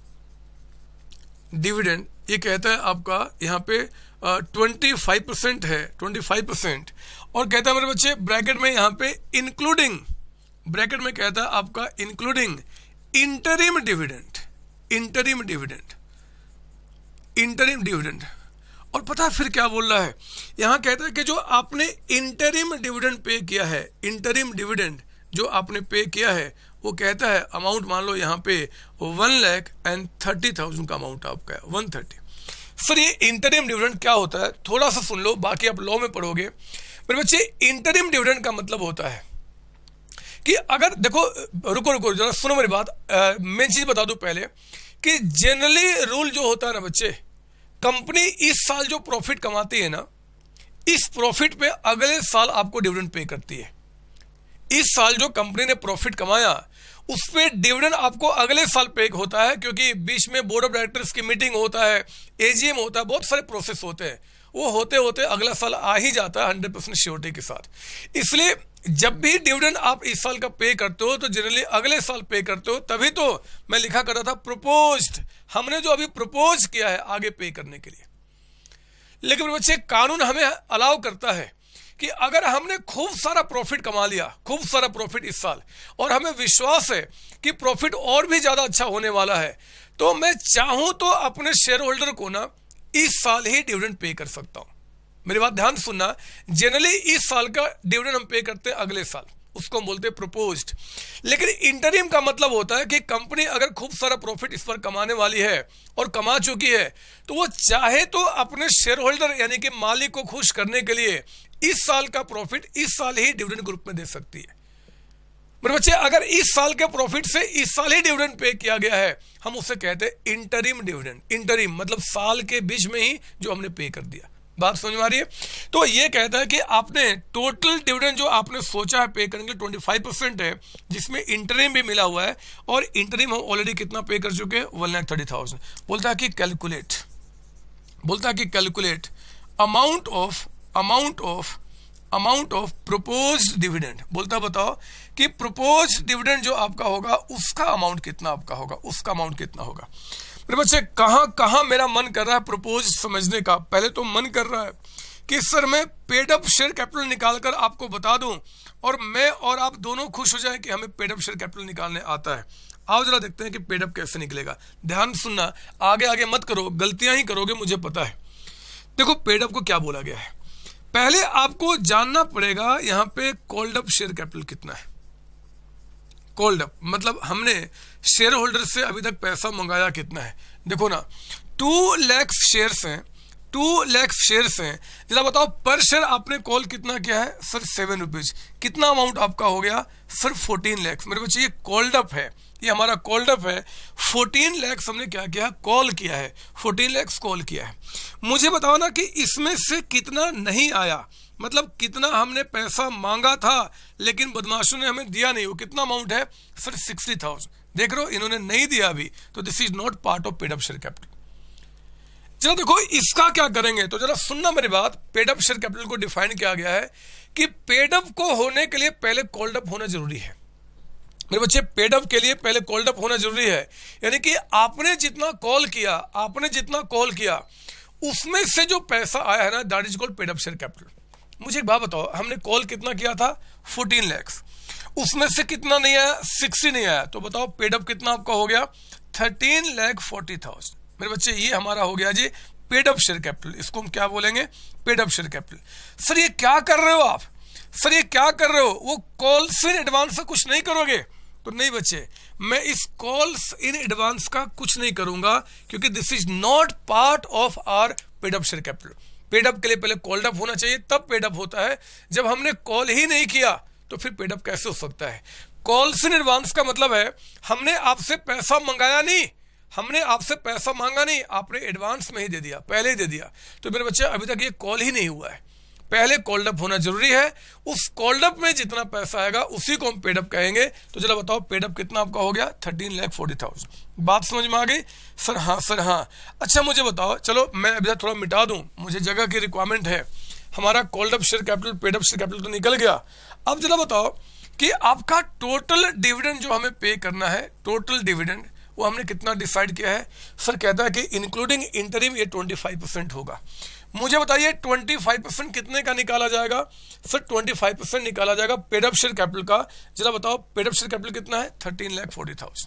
dividend ये कहता है आपका यहाँ पे 25% है, 25%। और कहता है मेरे बच्चे ब्रैकेट में यहाँ पे इंक्लूडिंग, ब्रैकेट में कहता है आपका including interim dividend, interim dividend, interim dividend. और पता है फिर क्या बोल रहा है, यहां कहता है कि जो आपने इंटरिम डिविडेंड पे किया है, इंटरिम डिविडेंड जो आपने पे किया है वो कहता है अमाउंट मान लो यहाँ पे 1,30,000 का अमाउंट आपका है, 130। सर ये इंटरिम डिविडेंड क्या होता है थोड़ा सा सुन लो, बाकी आप लॉ में पढ़ोगे मेरे बच्चे। इंटरिम डिविडेंड का मतलब होता है कि अगर देखो, रुको रुको जरा सुनो मेरी बात, मैं चीज बता दूं पहले कि जनरली रूल जो होता है ना बच्चे, कंपनी इस साल जो प्रॉफिट कमाती है ना, इस प्रॉफिट पे अगले साल आपको डिविडेंड पे करती है। इस साल जो कंपनी ने प्रॉफिट कमाया उस पे डिविडेंड आपको अगले साल पे होता है, क्योंकि बीच में बोर्ड ऑफ डायरेक्टर्स की मीटिंग होता है, एजीएम होता है, बहुत सारे प्रोसेस होते हैं, वो होते होते अगला साल आ ही जाता है 100% श्योरिटी के साथ। इसलिए जब भी डिविडेंड आप इस साल का पे करते हो तो जनरली अगले साल पे करते हो। तभी तो मैं लिखा करता था प्रपोज्ड, हमने जो अभी प्रपोज किया है आगे पे करने के लिए। लेकिन बच्चे कानून हमें अलाउ करता है कि अगर हमने खूब सारा प्रॉफिट कमा लिया, खूब सारा प्रॉफिट इस साल, और हमें विश्वास है कि प्रॉफिट और भी ज्यादा अच्छा होने वाला है, तो मैं चाहूं तो अपने शेयर होल्डर को ना इस साल ही डिविडेंड पे कर सकता हूं। मेरी बात ध्यान सुनना, जनरली इस साल का डिविडेंड हम पे करते हैं अगले साल, उसको हम बोलते हैं प्रपोज्ड। लेकिन इंटरिम का मतलब होता है कि कंपनी अगर खूब सारा प्रॉफिट इस पर कमाने वाली है और कमा चुकी है तो वो चाहे तो अपने शेयर होल्डर यानी कि मालिक को खुश करने के लिए इस साल का प्रॉफिट इस साल ही डिविडेंड ग्रुप में दे सकती है। मेरे बच्चे अगर इस साल के प्रॉफिट से इस साल ही डिविडेंड पे किया गया है, हम उसे कहते हैं इंटरिम डिविडेंड। इंटरिम मतलब साल के बीच में ही जो हमने पे कर दिया। बात समझ में आ रही है? तो ये कहता है कि आपने टोटल डिविडेंड जो आपने सोचा है पे करेंगे 25% है, जिसमें इंटरिम भी मिला हुआ है, और इंटरिम हम ऑलरेडी कितना पे कर चुके हैं 1,30,000। बोलता है कि calculate amount of proposed dividend. बोलता है बताओ कि प्रोपोज्ड डिविडेंड जो आपका होगा उसका अमाउंट कितना होगा। मेरे बच्चे कहां मेरा मन कर रहा है प्रपोज समझने का। पहले तो मन कर रहा है कि सर मैं पेड अप शेयर कैपिटल निकालकर आपको बता दूं और मैं और आप दोनों खुश हो जाएं कि हमें पेड अप शेयर कैपिटल निकालने आता है। आओ जरा देखते हैं कि पेड अप कैसे निकलेगा। ध्यान सुनना, आगे मत करो, गलतियां ही करोगे, मुझे पता है। देखो पेड अप को क्या बोला गया है, पहले आपको जानना पड़ेगा यहाँ पे कॉल्ड अप शेयर कैपिटल कितना है। कॉल्ड अप मतलब हमने शेयर होल्डर से अभी तक पैसा मंगाया कितना है। देखो ना 2 लाख शेयर्स हैं, 2 लाख शेयर्स हैं। जरा बताओ पर शेयर आपने कॉल कितना किया है सर 7 रुपीज। कितना अमाउंट आपका हो गया सर 14 लाख। मेरे बच्चे ये कॉल्ड अप है, ये हमारा कॉल्ड अप है। 14 लाख हमने क्या किया, कॉल किया है, 14 लाख कॉल किया है। मुझे बताओ ना कि इसमें से कितना नहीं आया, मतलब कितना हमने पैसा मांगा था लेकिन बदमाशों ने हमें दिया नहीं, वो कितना अमाउंट है सर 60,000। देख रहे हो इन्होंने नहीं दिया अभी, तो this is not part of paid up share capital. जरा देखो इसका क्या करेंगे, तो जरा सुनना मेरी बात। पेड अप शेयर कैपिटल को डिफाइन किया गया है कि पेड अप को होने के लिए पहले कॉल्ड अप होना जरूरी है। मेरे बच्चे पेड अप के लिए पहले कॉल्ड अप होना जरूरी है, यानी कि आपने जितना कॉल किया उसमें से जो पैसा आया है ना, that is called paid up share capital. मुझे एक बात बताओ, हमने कॉल कितना किया था 14 लाख, उसमें से कितना नहीं आया 60 नहीं आया, तो बताओ पेड अप कितना आपका हो गया 13,40,000। मेरे बच्चे ये हमारा हो गया जी पेड अप शेयर कैपिटल। इसको हम क्या बोलेंगे, paid up share capital. Sir ये क्या कर रहे हो आप, सर ये क्या कर रहे हो, वो कॉल्स इन एडवांस से कुछ नहीं करोगे? तो नहीं बच्चे, मैं इस कॉल्स इन एडवांस का कुछ नहीं करूंगा, क्योंकि this is not part of our paid up share capital. Paid up के लिए पहले कॉल्ड अप होना चाहिए, तब पेड अप होता है। जब हमने कॉल ही नहीं किया तो फिर पेड अप कैसे हो सकता है? कॉल्स इन एडवांस का मतलब है हमने आपसे पैसा मंगाया नहीं, हमने आपसे पैसा मांगा नहीं, आपने एडवांस में ही दे दिया, पहले ही दे दिया। तो मेरे बच्चे अभी तक ये कॉल ही नहीं हुआ है, पहले कॉल्ड अप होना जरूरी है। उस कॉल्ड अप में जितना पैसा आएगा उसी को हम पेड अप कहेंगे। तो चलो बताओ पेड अप कितना आपका हो गया 13,40,000। बात समझ में आ गई? सर हाँ। अच्छा मुझे बताओ, चलो मैं अभी थोड़ा मिटा दूं, मुझे जगह की रिक्वायरमेंट है। हमारा called up share capital paid up share capital तो निकल गया। अब जरा बताओ कि आपका टोटल डिविडेंड जो हमें पे करना है, टोटल डिविडेंड वो हमने कितना डिसाइड किया है? सर कहता है कि इंक्लूडिंग इंटरिम ये 25% होगा। मुझे बताइए 25% कितने का निकाला जाएगा? सर 25% निकाला जाएगा पेड अप शेयर कैपिटल का। जरा बताओ पेड अप शेयर कैपिटल कितना है 13,40,000।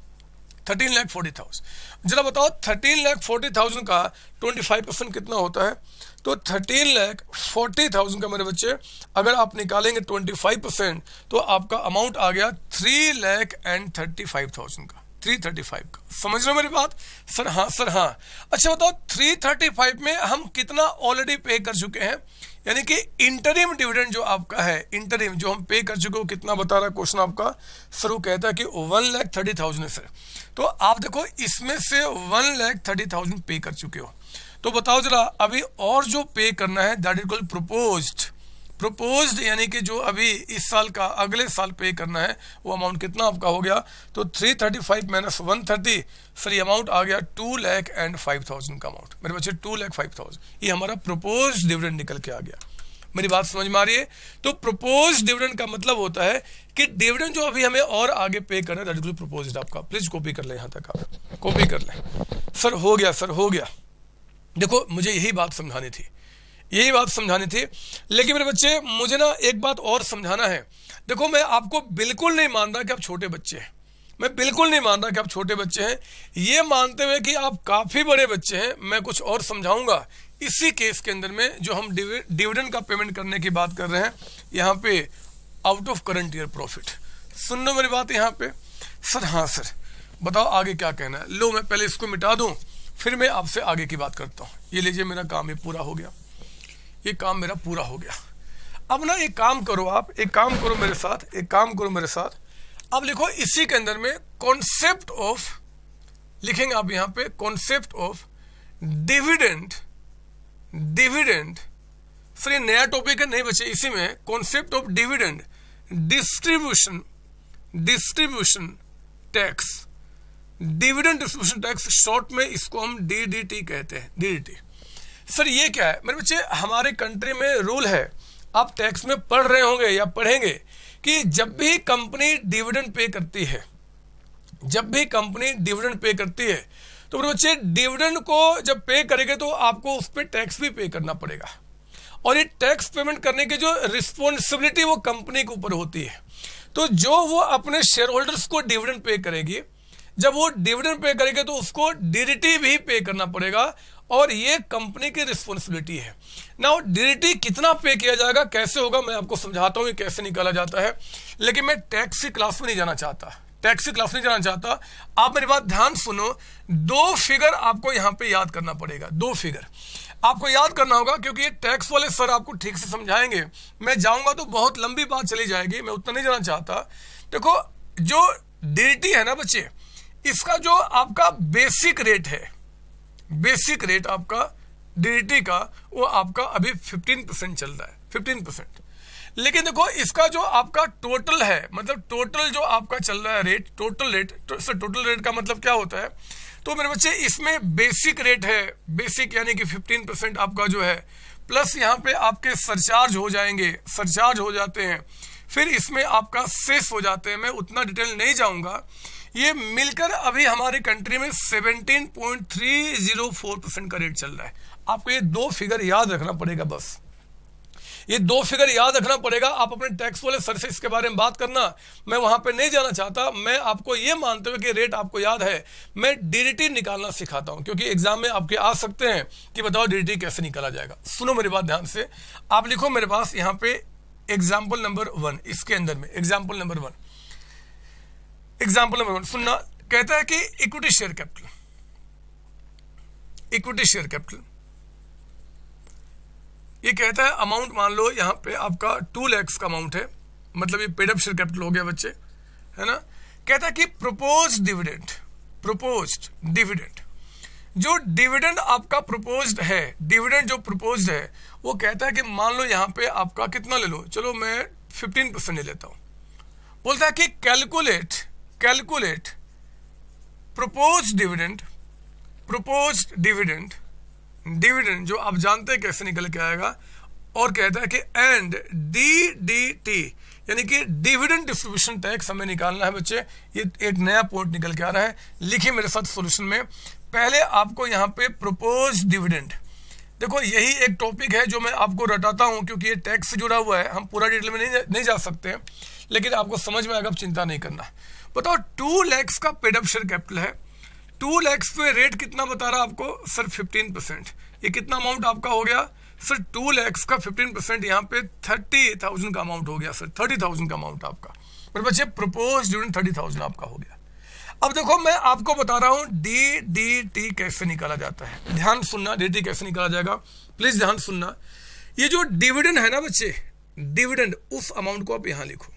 13,40,000। जरा बताओ 13,40,000 का 25% कितना होता है? तो 13,40,000 का मेरे बच्चे अगर आप निकालेंगे 25% तो आपका अमाउंट आ गया 3,35,000 का, 335 का। समझ रहे हो मेरी बात? सर हाँ। अच्छा बताओ 335 में हम कितना ऑलरेडी पे कर चुके हैं? यानी कि इंटरिम डिविडेंड जो आपका है, इंटरिम जो हम पे कर चुके हो, कितना बता रहा है क्वेश्चन आपका? सर वो कहता है कि 1,30,000 है सर। तो आप देखो इसमें से 1,30,000 पे कर चुके हो। तो बताओ जरा अभी और जो पे करना है दैट इज कॉल्ड प्रोपोज्ड, यानी कि जो अभी इस साल का अगले साल पे करना है वो अमाउंट कितना आपका हो गया? तो 335 माइनस 130, सर ये अमाउंट आ गया 2,05,000 का अमाउंट। मेरे बच्चे 2,05,000 ये हमारा प्रोपोज्ड डिविडेंड निकल के आ गया। मेरी बात समझ में आ रही है? तो प्रोपोज्ड डिविडेंड का मतलब होता है कि डिविडेंड जो अभी हमें और आगे पे करना है दैट इज प्रोपोज्ड आपका। प्लीज कॉपी कर ले, यहां तक आप कॉपी कर ले। सर हो गया। देखो मुझे यही बात समझानी थी, लेकिन मेरे बच्चे मुझे ना एक बात और समझाना है। देखो मैं आपको बिल्कुल नहीं मानता कि आप छोटे बच्चे हैं, मैं बिल्कुल नहीं मानता कि आप छोटे बच्चे हैं। ये मानते हुए कि आप काफी बड़े बच्चे हैं, मैं कुछ और समझाऊंगा इसी केस के अंदर में जो हम डिविडेंड का पेमेंट करने की बात कर रहे हैं, यहाँ पे out of current year profit. सुन लो मेरी बात यहाँ पे। सर हाँ सर, बताओ आगे क्या कहना है? लो मैं पहले इसको मिटा दूं, फिर मैं आपसे आगे की बात करता हूँ। ये लीजिए मेरा काम ये पूरा हो गया, ये काम मेरा पूरा हो गया। अब ना एक काम करो, आप एक काम करो मेरे साथ, अब लिखो इसी के अंदर में कॉन्सेप्ट ऑफ, लिखेंगे आप यहाँ पे कॉन्सेप्ट ऑफ डिविडेंड सर ये नया टॉपिक है, नहीं बच्चे, इसी में concept of dividend distribution tax, dividend distribution tax, short में इसको हम DDT कहते हैं, DDT। सर ये क्या है मेरे बच्चे? हमारे कंट्री में रूल है, आप टैक्स में पढ़ रहे होंगे या पढ़ेंगे, कि जब भी कंपनी डिविडेंड पे करती है, तो मेरे बच्चे डिविडेंड को जब पे करेंगे तो आपको उस पर टैक्स भी पे करना पड़ेगा, और ये टैक्स पेमेंट करने की जो रिस्पॉन्सिबिलिटी वो कंपनी के ऊपर होती है। तो जो वो अपने शेयर होल्डर्स को डिविडेंड पे करेगी, जब वो डिविडेंड पे करेंगे तो उसको DDT भी पे करना पड़ेगा, और ये कंपनी की रिस्पॉन्सिबिलिटी है। नाउ DDT कितना पे किया जाएगा, कैसे होगा, मैं आपको समझाता हूँ ये कैसे निकाला जाता है, लेकिन मैं टैक्स की क्लास में नहीं जाना चाहता, आप मेरी बात ध्यान सुनो। 2 फिगर आपको यहाँ पे याद करना पड़ेगा, 2 फिगर आपको याद करना होगा, क्योंकि ये टैक्स वाले सर आपको ठीक से समझाएंगे। मैं जाऊंगा तो बहुत लंबी बात चली जाएगी, मैं उतना नहीं जाना चाहता। देखो जो DDT है ना बच्चे, इसका जो आपका बेसिक रेट है, बेसिक रेट आपका DDT का, वो आपका अभी 15% चल रहा है, 15%। लेकिन देखो इसका जो आपका टोटल है, मतलब टोटल जो आपका चल रहा है रेट, टोटल रेट का मतलब क्या होता है? तो मेरे बच्चे इसमें बेसिक रेट है, बेसिक यानी कि 15% आपका जो है, प्लस यहाँ पे आपके सरचार्ज हो जाएंगे, सरचार्ज हो जाते हैं, फिर इसमें आपका सेस हो जाते हैं, मैं उतना डिटेल नहीं जाऊंगा। ये मिलकर अभी हमारी कंट्री में 17.304% का रेट चल रहा है। आपको ये 2 फिगर याद रखना पड़ेगा, बस ये 2 फिगर याद रखना पड़ेगा। आप अपने टैक्स वाले सर से इसके बारे में बात करना, मैं वहां पे नहीं जाना चाहता। मैं आपको ये मानते हुए कि रेट आपको याद है, मैं DDT निकालना सिखाता हूं, क्योंकि एग्जाम में आपके आ सकते हैं कि बताओ DDT कैसे निकाला जाएगा। सुनो मेरी बात ध्यान से, आप लिखो मेरे पास यहाँ पे एग्जाम्पल नंबर 1, इसके अंदर में एग्जाम्पल नंबर 1 सुनना। कहता है कि इक्विटी शेयर कैपिटल, ये कहता है अमाउंट, मान लो यहाँ पे आपका 2 लाख का अमाउंट है, मतलब ये पेड अप शेयर कैपिटल हो गया बच्चे, है ना। कहता है कि प्रपोज्ड डिविडेंड, जो डिविडेंड आपका प्रपोज्ड है, डिविडेंड जो प्रपोज्ड है, वो कहता है कि मान लो यहाँ पे आपका कितना ले लो, चलो मैं 15% ले लेता हूं। बोलता है कि कैलकुलेट प्रपोज्ड डिविडेंड जो आप जानते हैं कैसे निकल के आएगा, और कहता है कि एंड DDT यानी कि डिविडेंड डिस्ट्रीब्यूशन टैक्स हमें निकालना है बच्चे। ये एक नया पॉइंट निकल के आ रहा है, लिखिए मेरे साथ सॉल्यूशन में। पहले आपको यहाँ पे प्रपोज्ड डिविडेंड, देखो यही एक टॉपिक है जो मैं आपको रटाता हूं, क्योंकि ये टैक्स से जुड़ा हुआ है, हम पूरा डिटेल में नहीं जा सकते, लेकिन आपको समझ में आएगा, आप चिंता नहीं करना। बताओ 2 लाख का पेड अप शेयर कैपिटल है, 2 लाख पे रेट कितना बता रहा आपको सर? 15%। ये कितना अमाउंट आपका हो गया सर? 2 लाख का 15% यहाँ पे 30,000 का अमाउंट हो गया सर, 30,000 का अमाउंट आपका। मेरे बच्चे प्रपोज डिविडेंड 30,000 आपका हो गया। अब देखो मैं आपको बता रहा हूं DDT कैसे निकाला जाता है, ध्यान सुनना। DDT कैसे निकाला जाएगा प्लीज ध्यान सुनना। ये जो डिविडेंड है ना बच्चे, डिविडेंड, उस अमाउंट को आप यहां लिखो,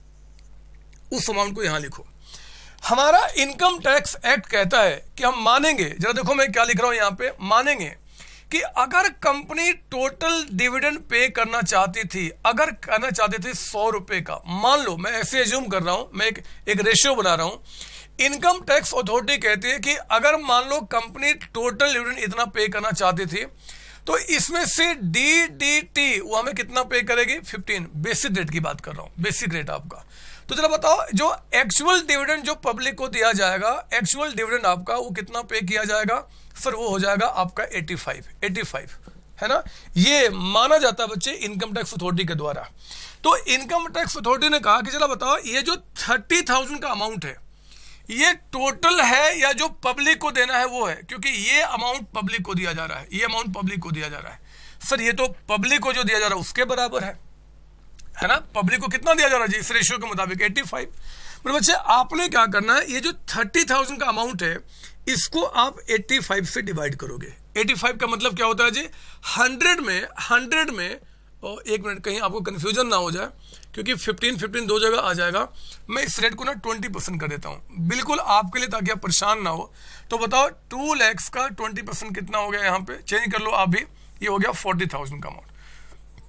उस अमाउंट को यहां लिखो। हमारा इनकम टैक्स एक्ट कहता है कि हम मानेंगे, जरा देखो मैं क्या लिख रहा हूं यहां पे, मानेंगे कि अगर कंपनी टोटल डिविडेंड पे करना चाहती थी, अगर करना चाहती थी 100 रुपए का, मान लो मैं ऐसे एज्यूम कर रहा हूं, मैं एक रेशियो बना रहा हूं। इनकम टैक्स अथॉरिटी कहती है कि अगर मान लो कंपनी टोटल डिविडेंड इतना पे करना चाहती थी, तो इसमें से DDT वो हमें कितना पे करेगी? 15। बेसिक रेट की बात कर रहा हूं, बेसिक रेट आपका। तो चलो बताओ जो एक्चुअल डिविडेंड जो पब्लिक को दिया जाएगा, एक्चुअल डिविडेंड आपका वो कितना पे किया जाएगा सर? वो हो जाएगा आपका 85, है ना। ये माना जाता है बच्चे इनकम टैक्स अथॉरिटी के द्वारा। तो इनकम टैक्स अथॉरिटी ने कहा कि चलो बताओ ये जो 30,000 का अमाउंट है, ये टोटल है या जो पब्लिक को देना है वो है, क्योंकि ये अमाउंट पब्लिक को दिया जा रहा है, ये अमाउंट पब्लिक को दिया जा रहा है। सर ये तो पब्लिक को जो दिया जा रहा है उसके बराबर है ना। पब्लिक को कितना दिया जा रहा है जी इस रेशियो के मुताबिक? 85। मेरे बच्चे आपने क्या करना है, ये जो 30,000 का अमाउंट है इसको आप 85 से डिवाइड करोगे। 85 का मतलब क्या होता है जी? 100 में और एक मिनट कहीं आपको कंफ्यूजन ना हो जाए, क्योंकि 15 दो जगह आ जाएगा। मैं इस रेट को ना 20% कर देता हूं बिल्कुल आपके लिए, ताकि आप परेशान ना हो। तो बताओ 2 लाख का 20% कितना हो गया? यहाँ पे चेंज कर लो आप भी, ये हो गया 40,000 का अमाउंट।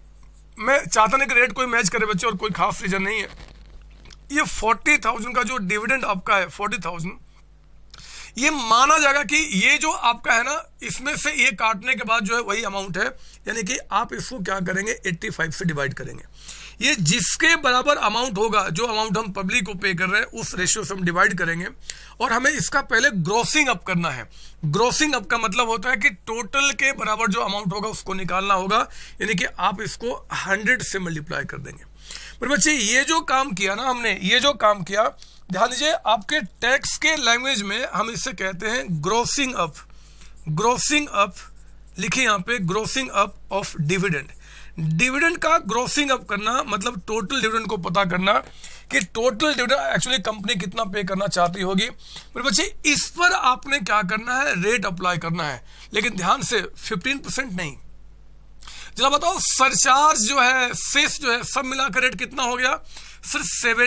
मैं चाहता नहीं कि रेट कोई मैच करे बच्चे, और कोई खास रीजन नहीं है। ये 40,000 का जो डिविडेंड आपका है 40,000, ये माना जाएगा कि ये जो आपका है ना, इसमें से ये काटने के बाद जो है वही अमाउंट है, यानी कि आप इसको क्या करेंगे 85 से डिवाइड करेंगे। ये जिसके बराबर अमाउंट होगा, जो अमाउंट हम पब्लिक को पे कर रहे हैं उस रेशियो से हम डिवाइड करेंगे, और हमें इसका पहले ग्रोसिंग अप करना है। ग्रोसिंग अप का मतलब होता है कि टोटल के बराबर जो अमाउंट होगा उसको निकालना होगा, यानी कि आप इसको 100 से मल्टीप्लाई कर देंगे। पर बच्चे ये जो काम किया ना हमने, ये जो काम किया, ध्यान दीजिए, आपके टैक्स के लैंग्वेज में हम इसे कहते हैं ग्रोसिंग अप। ग्रोसिंग अप लिखिए यहाँ पे, grossing up of dividend. Dividend का ग्रोसिंग अप करना मतलब टोटल डिविडेंड को पता करना कि टोटल डिविडेंड एक्चुअली कंपनी कितना पे करना चाहती होगी। पर बच्चे इस पर आपने क्या करना है, रेट अप्लाई करना है, लेकिन ध्यान से 15% नहीं। जरा बताओ, सरचार्ज जो है, सेस जो है, सब मिलाकर रेट कितना हो गया सर?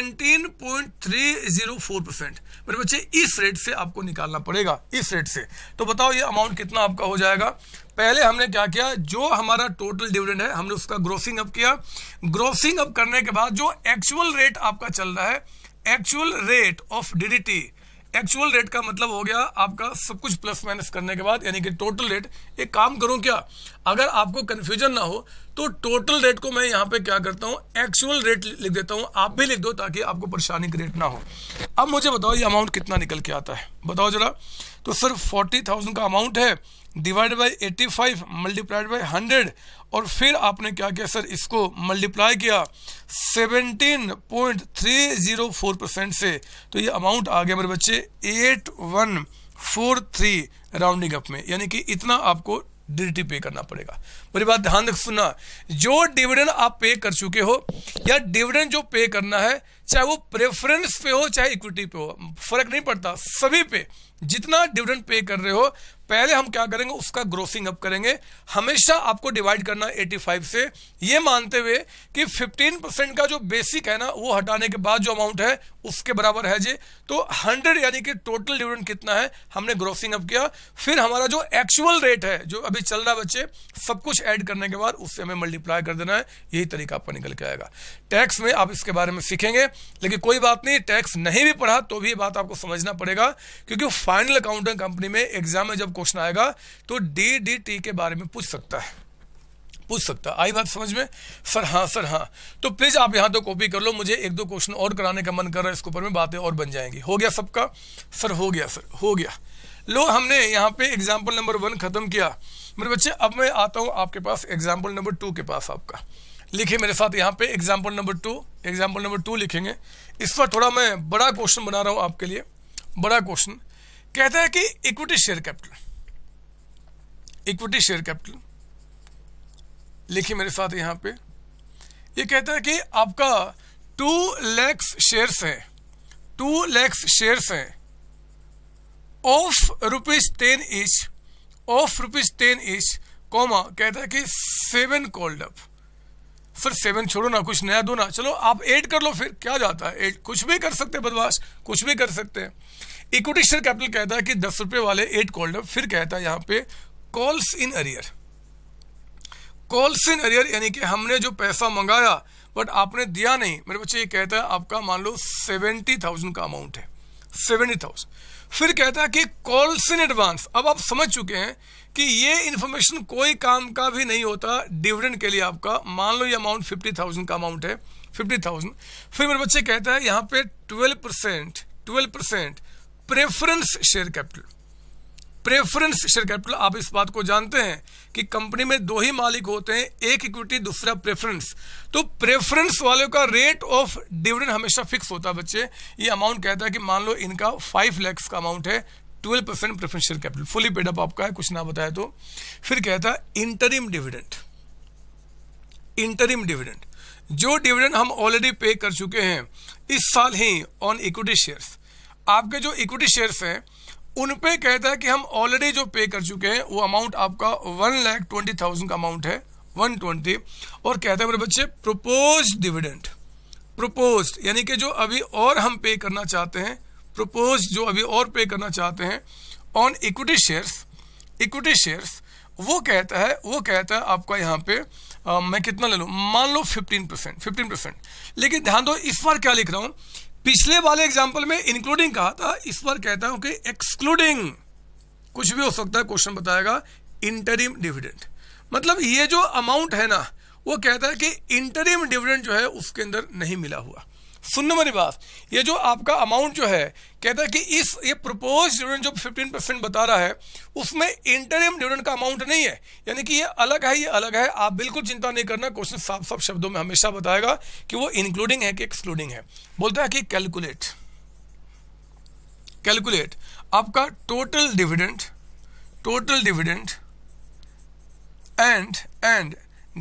17.304%। मेरे बच्चे इस रेट से आपको निकालना पड़ेगा, इस रेट से। तो बताओ ये अमाउंट कितना आपका हो जाएगा। पहले हमने क्या किया, जो हमारा टोटल डिविडेंड है हमने उसका ग्रोसिंग अप किया। ग्रोसिंग अप करने के बाद जो एक्चुअल रेट आपका चल रहा है, actual rate of DDT, actual rate का मतलब हो गया आपका सब कुछ प्लस माइनस करने के बाद, यानी कि टोटल रेट। एक काम करूं क्या, अगर आपको कंफ्यूजन ना हो तो टोटल रेट को मैं यहाँ पे क्या करता हूँ, एक्चुअल रेट लिख देता हूँ, आप भी लिख दो ताकि आपको परेशानी का रेट ना हो। अब मुझे बताओ ये अमाउंट कितना निकल के आता है, बताओ जरा। तो सर 40,000 का अमाउंट है, डिवाइड बाई 85 मल्टीप्लाइड बाई 100, और फिर आपने क्या किया सर, इसको मल्टीप्लाई किया 17.304% से, तो ये अमाउंट आ गया मेरे बच्चे 8143 राउंडिंग अप में, यानी कि इतना आपको डीडीटी पे करना पड़ेगा। मेरी बात ध्यान रख सुनना, जो डिविडेंड आप पे कर चुके हो या डिविडेंड जो पे करना है, चाहे वो प्रेफरेंस पे हो चाहे इक्विटी पे हो, फर्क नहीं पड़ता, सभी पे जितना डिविडेंड पे कर रहे हो, पहले हम क्या करेंगे उसका ग्रोसिंग अप करेंगे। हमेशा आपको डिवाइड करना 85 से, ये मानते हुए कि 15% का जो बेसिक है ना वो हटाने के बाद जो अमाउंट है उसके बराबर है जी। तो 100 यानी कि टोटल डिविडेंड कितना है हमने ग्रोसिंग अप किया। फिर हमारा जो एक्चुअल रेट है जो अभी चल रहा है बच्चे, सब कुछ ऐड करने के बाद उससे हमें मल्टीप्लाई कर देना है। यही तरीका आपका निकल के आएगा। टैक्स में आप इसके बारे में सीखेंगे, लेकिन कोई बात नहीं, टैक्स नहीं भी पढ़ा तो भी ये बात आपको समझना पड़ेगा, क्योंकि फाइनल अकाउंटेंट कंपनी में एग्जाम में जब क्वेश्चन आएगा तो डीडीटी के बारे में पूछ सकता है। आई बात समझ में? सर हाँ। तो प्लीज आप यहां तो कॉपी कर लो, मुझे एक दो क्वेश्चन और कराने का मन कर रहा है, इसके ऊपर में बातें और बन जाएंगी। हो गया सबका? सर हो गया। लो, हमने यहाँ पे एग्जाम्पल नंबर 1 खत्म किया मेरे बच्चे। अब मैं आता हूं आपके पास एग्जाम्पल नंबर 2 के पास। आपका लिखिए मेरे साथ यहाँ पे एग्जाम्पल नंबर 2 लिखेंगे। इस पर थोड़ा मैं बड़ा क्वेश्चन बना रहा हूं आपके लिए। बड़ा क्वेश्चन कहता है कि इक्विटी शेयर कैपिटल लिखिए मेरे साथ यहाँ पे। ये कहता है कि आपका 2 लाख शेयर्स हैं ऑफ ₹10 ईच, कॉमा कहता है कि 7 कॉल्ड अप। सर 7 छोड़ो ना, कुछ नया दो ना। चलो आप 8 कर लो, फिर क्या जाता है, 8 कुछ भी कर सकते हैं, बदमाश कुछ भी कर सकते हैं। इक्विटी शेयर कैपिटल कहता है कि 10 रुपए वाले 8 कॉल्ड अप। फिर कहता है यहाँ पे कॉल्स इन अरियर यानी कि हमने जो पैसा मंगाया बट आपने दिया नहीं मेरे बच्चे। ये कहता है आपका मान लो 70,000 का अमाउंट है, 70,000। फिर कहता है कि कॉल्स इन एडवांस। अब आप समझ चुके हैं कि ये इंफॉर्मेशन कोई काम का भी नहीं होता डिविडेंड के लिए। आपका मान लो ये अमाउंट 50,000 का अमाउंट है, 50,000। फिर मेरे बच्चे कहता है यहाँ पे 12% प्रेफरेंस शेयर कैपिटल। आप इस बात को जानते हैं कि कंपनी में 2 ही मालिक होते हैं, एक इक्विटी दूसरा प्रेफरेंस। तो प्रेफरेंस वालों का रेट ऑफ डिविडेंड हमेशा फिक्स होता है बच्चे। ये अमाउंट कहता है कि मान लो इनका 5 लाख का अमाउंट है, 12% preference share capital, fully paid up आपका है, कुछ ना बताया तो। फिर कहता है इंटरिम डिविडेंड, जो डिविडेंड हम ऑलरेडी पे कर चुके हैं इस साल ही ऑन इक्विटी शेयर्स। आपके जो इक्विटी शेयर्स हैं उन पे कहता है कि हम ऑलरेडी जो पे कर चुके हैं वो अमाउंट आपका 1,20,000 का अमाउंट है, 120। और कहता है मेरे बच्चे प्रोपोज्ड डिविडेंड, यानी कि जो अभी और हम पे करना चाहते हैं, जो अभी और पे करना चाहते हैं ऑन इक्विटी शेयर्स, वो कहता है आपका यहाँ पे मैं कितना ले लूँ, मान लो 15%। लेकिन ध्यान दो इस बार क्या लिख रहा हूँ, पिछले वाले एग्जाम्पल में इंक्लूडिंग कहा था, इस बार कहता हूँ कि एक्सक्लूडिंग, कुछ भी हो सकता है, क्वेश्चन बताएगा इंटरिम डिविडेंड। मतलब ये जो अमाउंट है ना, वो कहता है कि इंटरिम डिविडेंड जो है उसके अंदर नहीं मिला हुआ। सुनना मेरी बात, ये जो आपका अमाउंट जो है कहता है कि ये प्रपोज डिविडेंड जो 15% बता रहा है उसमें इंटरिम डिविडेंड का अमाउंट नहीं है, यानी कि ये अलग है, ये अलग है। आप बिल्कुल चिंता नहीं करना, क्वेश्चन साफ साफ शब्दों में हमेशा बताएगा कि वो इंक्लूडिंग है कि एक्सक्लूडिंग है। बोलता है कि कैलकुलेट आपका टोटल डिविडेंड एंड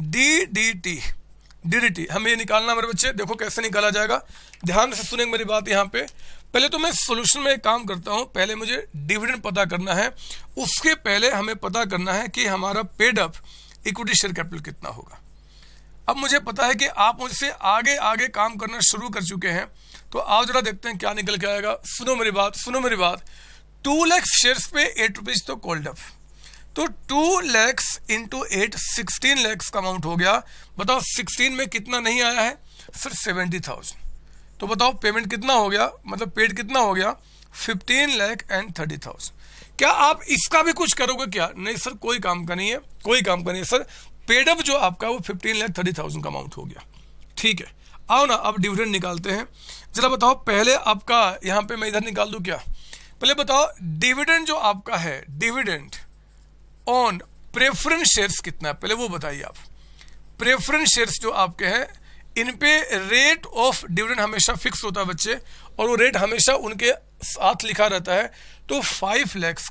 डीडीटी हमें ये निकालना मेरे बच्चे। देखो कैसे निकाला जाएगा, ध्यान से सुनेंगे मेरी बात। यहाँ पे पहले तो मैं सॉल्यूशन में एक काम करता हूँ, पहले मुझे डिविडेंड पता करना है, उसके पहले हमें पता करना है कि हमारा paid up equity share capital कितना होगा। अब मुझे पता है कि आप मुझसे आगे काम करना शुरू कर चुके हैं, तो आओ जरा देखते हैं क्या निकल के आएगा। सुनो मेरी बात। 2 लाख शेयर्स पे 8 रुपीज तो कॉल्ड अप, तो 2 लाख इंटू 8 16 लाख का अमाउंट हो गया। बताओ 16 में कितना नहीं आया है सर, 70,000। तो बताओ पेमेंट कितना हो गया, मतलब पेड कितना हो गया, 15,30,000। क्या आप इसका भी कुछ करोगे क्या? नहीं सर, कोई काम का नहीं है सर। पेड अप जो आपका वो 15,30,000 का अमाउंट हो गया। ठीक है, आओ ना अब डिविडेंड निकालते हैं। जरा बताओ पहले आपका, यहाँ पे मैं इधर निकाल दूं क्या? पहले बताओ डिविडेंड जो आपका है, डिविडेंड ऑन प्रेफरेंस शेयर्स कितना है, पहले वो बताइए आप। प्रेफरेंस शेयर्स जो आपके हैं, इन पे रेट ऑफ डिविडेंड हमेशा फिक्स होता है बच्चे, और वो रेट हमेशा उनके साथ लिखा रहता है। तो 5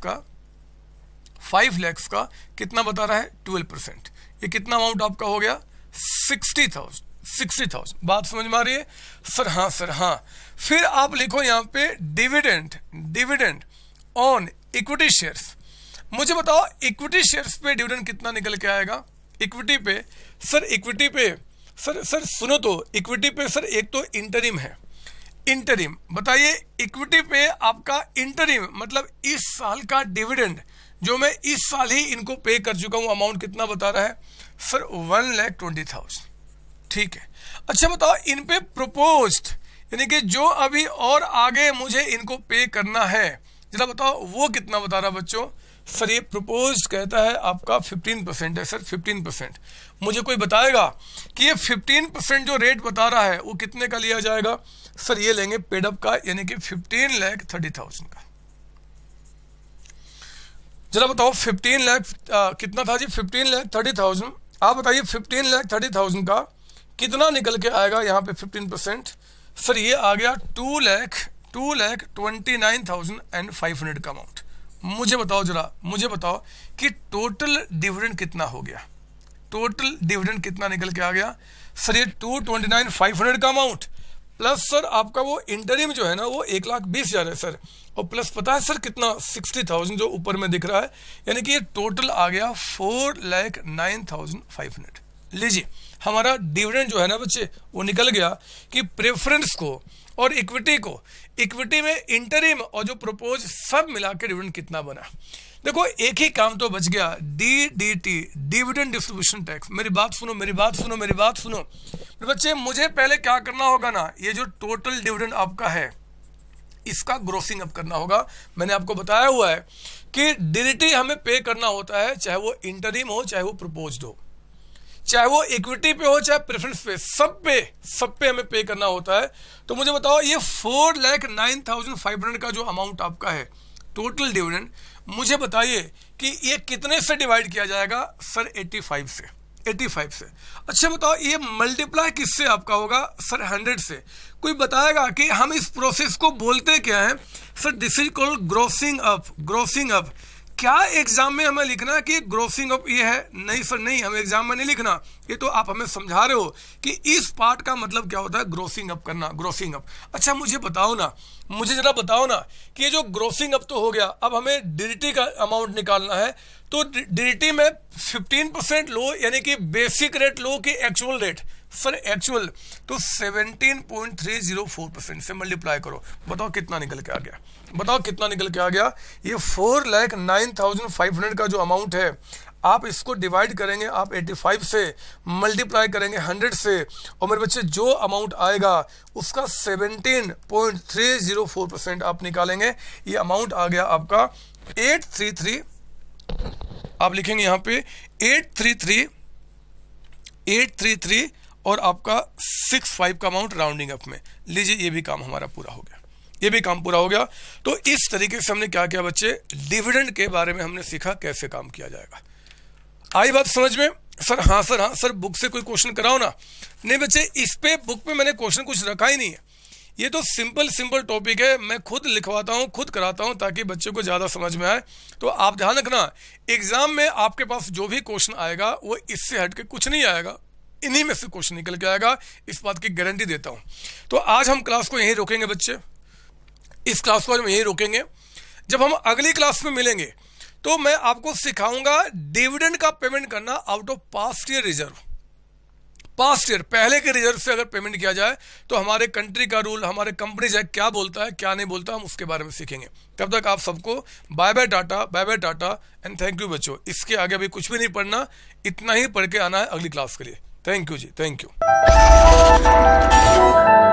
लाख का कितना बता रहा है, 12%। ये कितना अमाउंट आपका हो गया, 60,000। बात समझ में आ रही है सर? हाँ। फिर आप लिखो यहाँ पे डिविडेंड ऑन इक्विटी शेयर्स। मुझे बताओ इक्विटी शेयर्स पे डिविडेंड कितना निकल के आएगा। इक्विटी पे सर सुनो तो, इक्विटी पे सर एक तो इंटरिम है, इंटरिम बताइए। इक्विटी पे आपका इंटरिम मतलब इस साल का डिविडेंड जो मैं इस साल ही इनको पे कर चुका हूं, अमाउंट कितना बता रहा है सर, 1,20,000। ठीक है, अच्छा बताओ इन पे प्रोपोज्ड, यानी कि जो अभी और आगे मुझे इनको पे करना है, जरा बताओ वो कितना बता रहा है बच्चों? सर ये प्रपोज्ड कहता है आपका 15% है सर, 15%। मुझे कोई बताएगा कि ये 15% जो रेट बता रहा है वो कितने का लिया जाएगा? सर ये लेंगे पेड अप का, यानी कि 15,30,000 का। जरा बताओ 15 लाख कितना था जी, 15,30,000। आप बताइए 15,30,000 का कितना निकल के आएगा यहाँ पे 15%? सर ये आ गया 2,29,500 का अमाउंट। मुझे बताओ कि टोटल डिविडेंड कितना हो गया, टोटल डिविडेंड कितना निकल के आ गया? सर ये 229,500 का अमाउंट प्लस सर आपका वो इंटरिम जो है ना वो 1,20,000 है सर, और प्लस पता है सर कितना, 60,000 जो ऊपर में दिख रहा है, यानी कि ये टोटल आ गया 4,09,500। लीजिए हमारा डिविडेंड जो है ना बच्चे वो निकल गया कि प्रेफरेंस को और इक्विटी में इंटरिम और जो प्रपोज सब मिला के डिविडेंड कितना बना। देखो एक ही काम तो बच गया, डीडीटी, डिविडेंड डिस्ट्रीब्यूशन टैक्स। मेरी बात सुनो मेरे बच्चे, मुझे पहले क्या करना होगा ना, ये जो टोटल डिविडेंड आपका है इसका ग्रोसिंग अप करना होगा। मैंने आपको बताया हुआ है कि डीडीटी हमें पे करना होता है, चाहे वो इंटरिम हो चाहे वो प्रपोज्ड हो, चाहे वो इक्विटी पे हो चाहे प्रेफरेंस पे, सब पे हमें पे करना होता है। तो मुझे बताओ ये 4,09,500 का जो अमाउंट आपका है टोटल डिविडेंड, मुझे बताइए कि ये कितने से डिवाइड किया जाएगा? सर 85 से। अच्छा बताओ ये मल्टीप्लाई किससे आपका होगा? सर 100 से। कोई बताएगा कि हम इस प्रोसेस को बोलते क्या है? Sir this is called grossing up. क्या एग्जाम में हमें लिखना है कि ग्रोसिंग अप ये है? नहीं सर नहीं, हमें एग्जाम में नहीं लिखना। ये तो आप हमें समझा रहे हो कि इस पार्ट का मतलब क्या होता है, ग्रोसिंग अप करना, ग्रोसिंग अप। अच्छा मुझे जरा बताओ ना कि ये जो ग्रोसिंग अप तो हो गया, अब हमें डीडीटी का अमाउंट निकालना है। तो डीडीटी में 15% लो, यानी कि बेसिक रेट लो कि एक्चुअल रेट? सर एक्चुअल, तो 17.304% से मल्टीप्लाई करो, बताओ कितना निकल के आ गया? ये 4,09,500 का जो अमाउंट है आप इसको डिवाइड करेंगे, आप 85 से मल्टीप्लाई करेंगे 100 से, और मेरे बच्चे जो अमाउंट आएगा उसका 17.304% आप निकालेंगे। ये अमाउंट आ गया आपका 833, आप लिखेंगे यहाँ पे 833 और आपका 65 का अमाउंट राउंडिंग अप में लीजिए। ये भी काम हमारा पूरा हो गया, ये भी काम पूरा हो गया। तो इस तरीके से हमने क्या किया बच्चे, डिविडेंड के बारे में हमने सीखा कैसे काम किया जाएगा। आई बात समझ में? सर हाँ सर, हाँ सर, बुक से कोई क्वेश्चन कराओ ना। नहीं बच्चे, इस पे बुक में मैंने क्वेश्चन कुछ रखा ही नहीं है, ये तो सिंपल टॉपिक है, मैं खुद लिखवाता हूँ, खुद कराता हूँ ताकि बच्चों को ज़्यादा समझ में आए। तो आप ध्यान रखना, एग्जाम में आपके पास जो भी क्वेश्चन आएगा वो इससे हट के कुछ नहीं आएगा, इन्हीं में से क्वेश्चन निकल के आएगा, इस बात की गारंटी देता हूँ। तो आज हम क्लास को यहीं रोकेंगे बच्चे, इस क्लास को हम यहीं रोकेंगे। जब हम अगली क्लास में मिलेंगे तो मैं आपको सिखाऊंगा डिविडेंड का पेमेंट करना out of past year reserve. Past year पहले के रिजर्व से अगर पेमेंट किया जाए तो हमारे कंट्री का रूल, हमारे कंपनीज एक्ट क्या बोलता है क्या नहीं बोलता, हम उसके बारे में सीखेंगे। तब तक आप सबको bye bye ta ta and thank you बच्चों। इसके आगे अभी कुछ भी नहीं पढ़ना, इतना ही पढ़ के आना है अगली क्लास के लिए। थैंक यू जी, थैंक यू।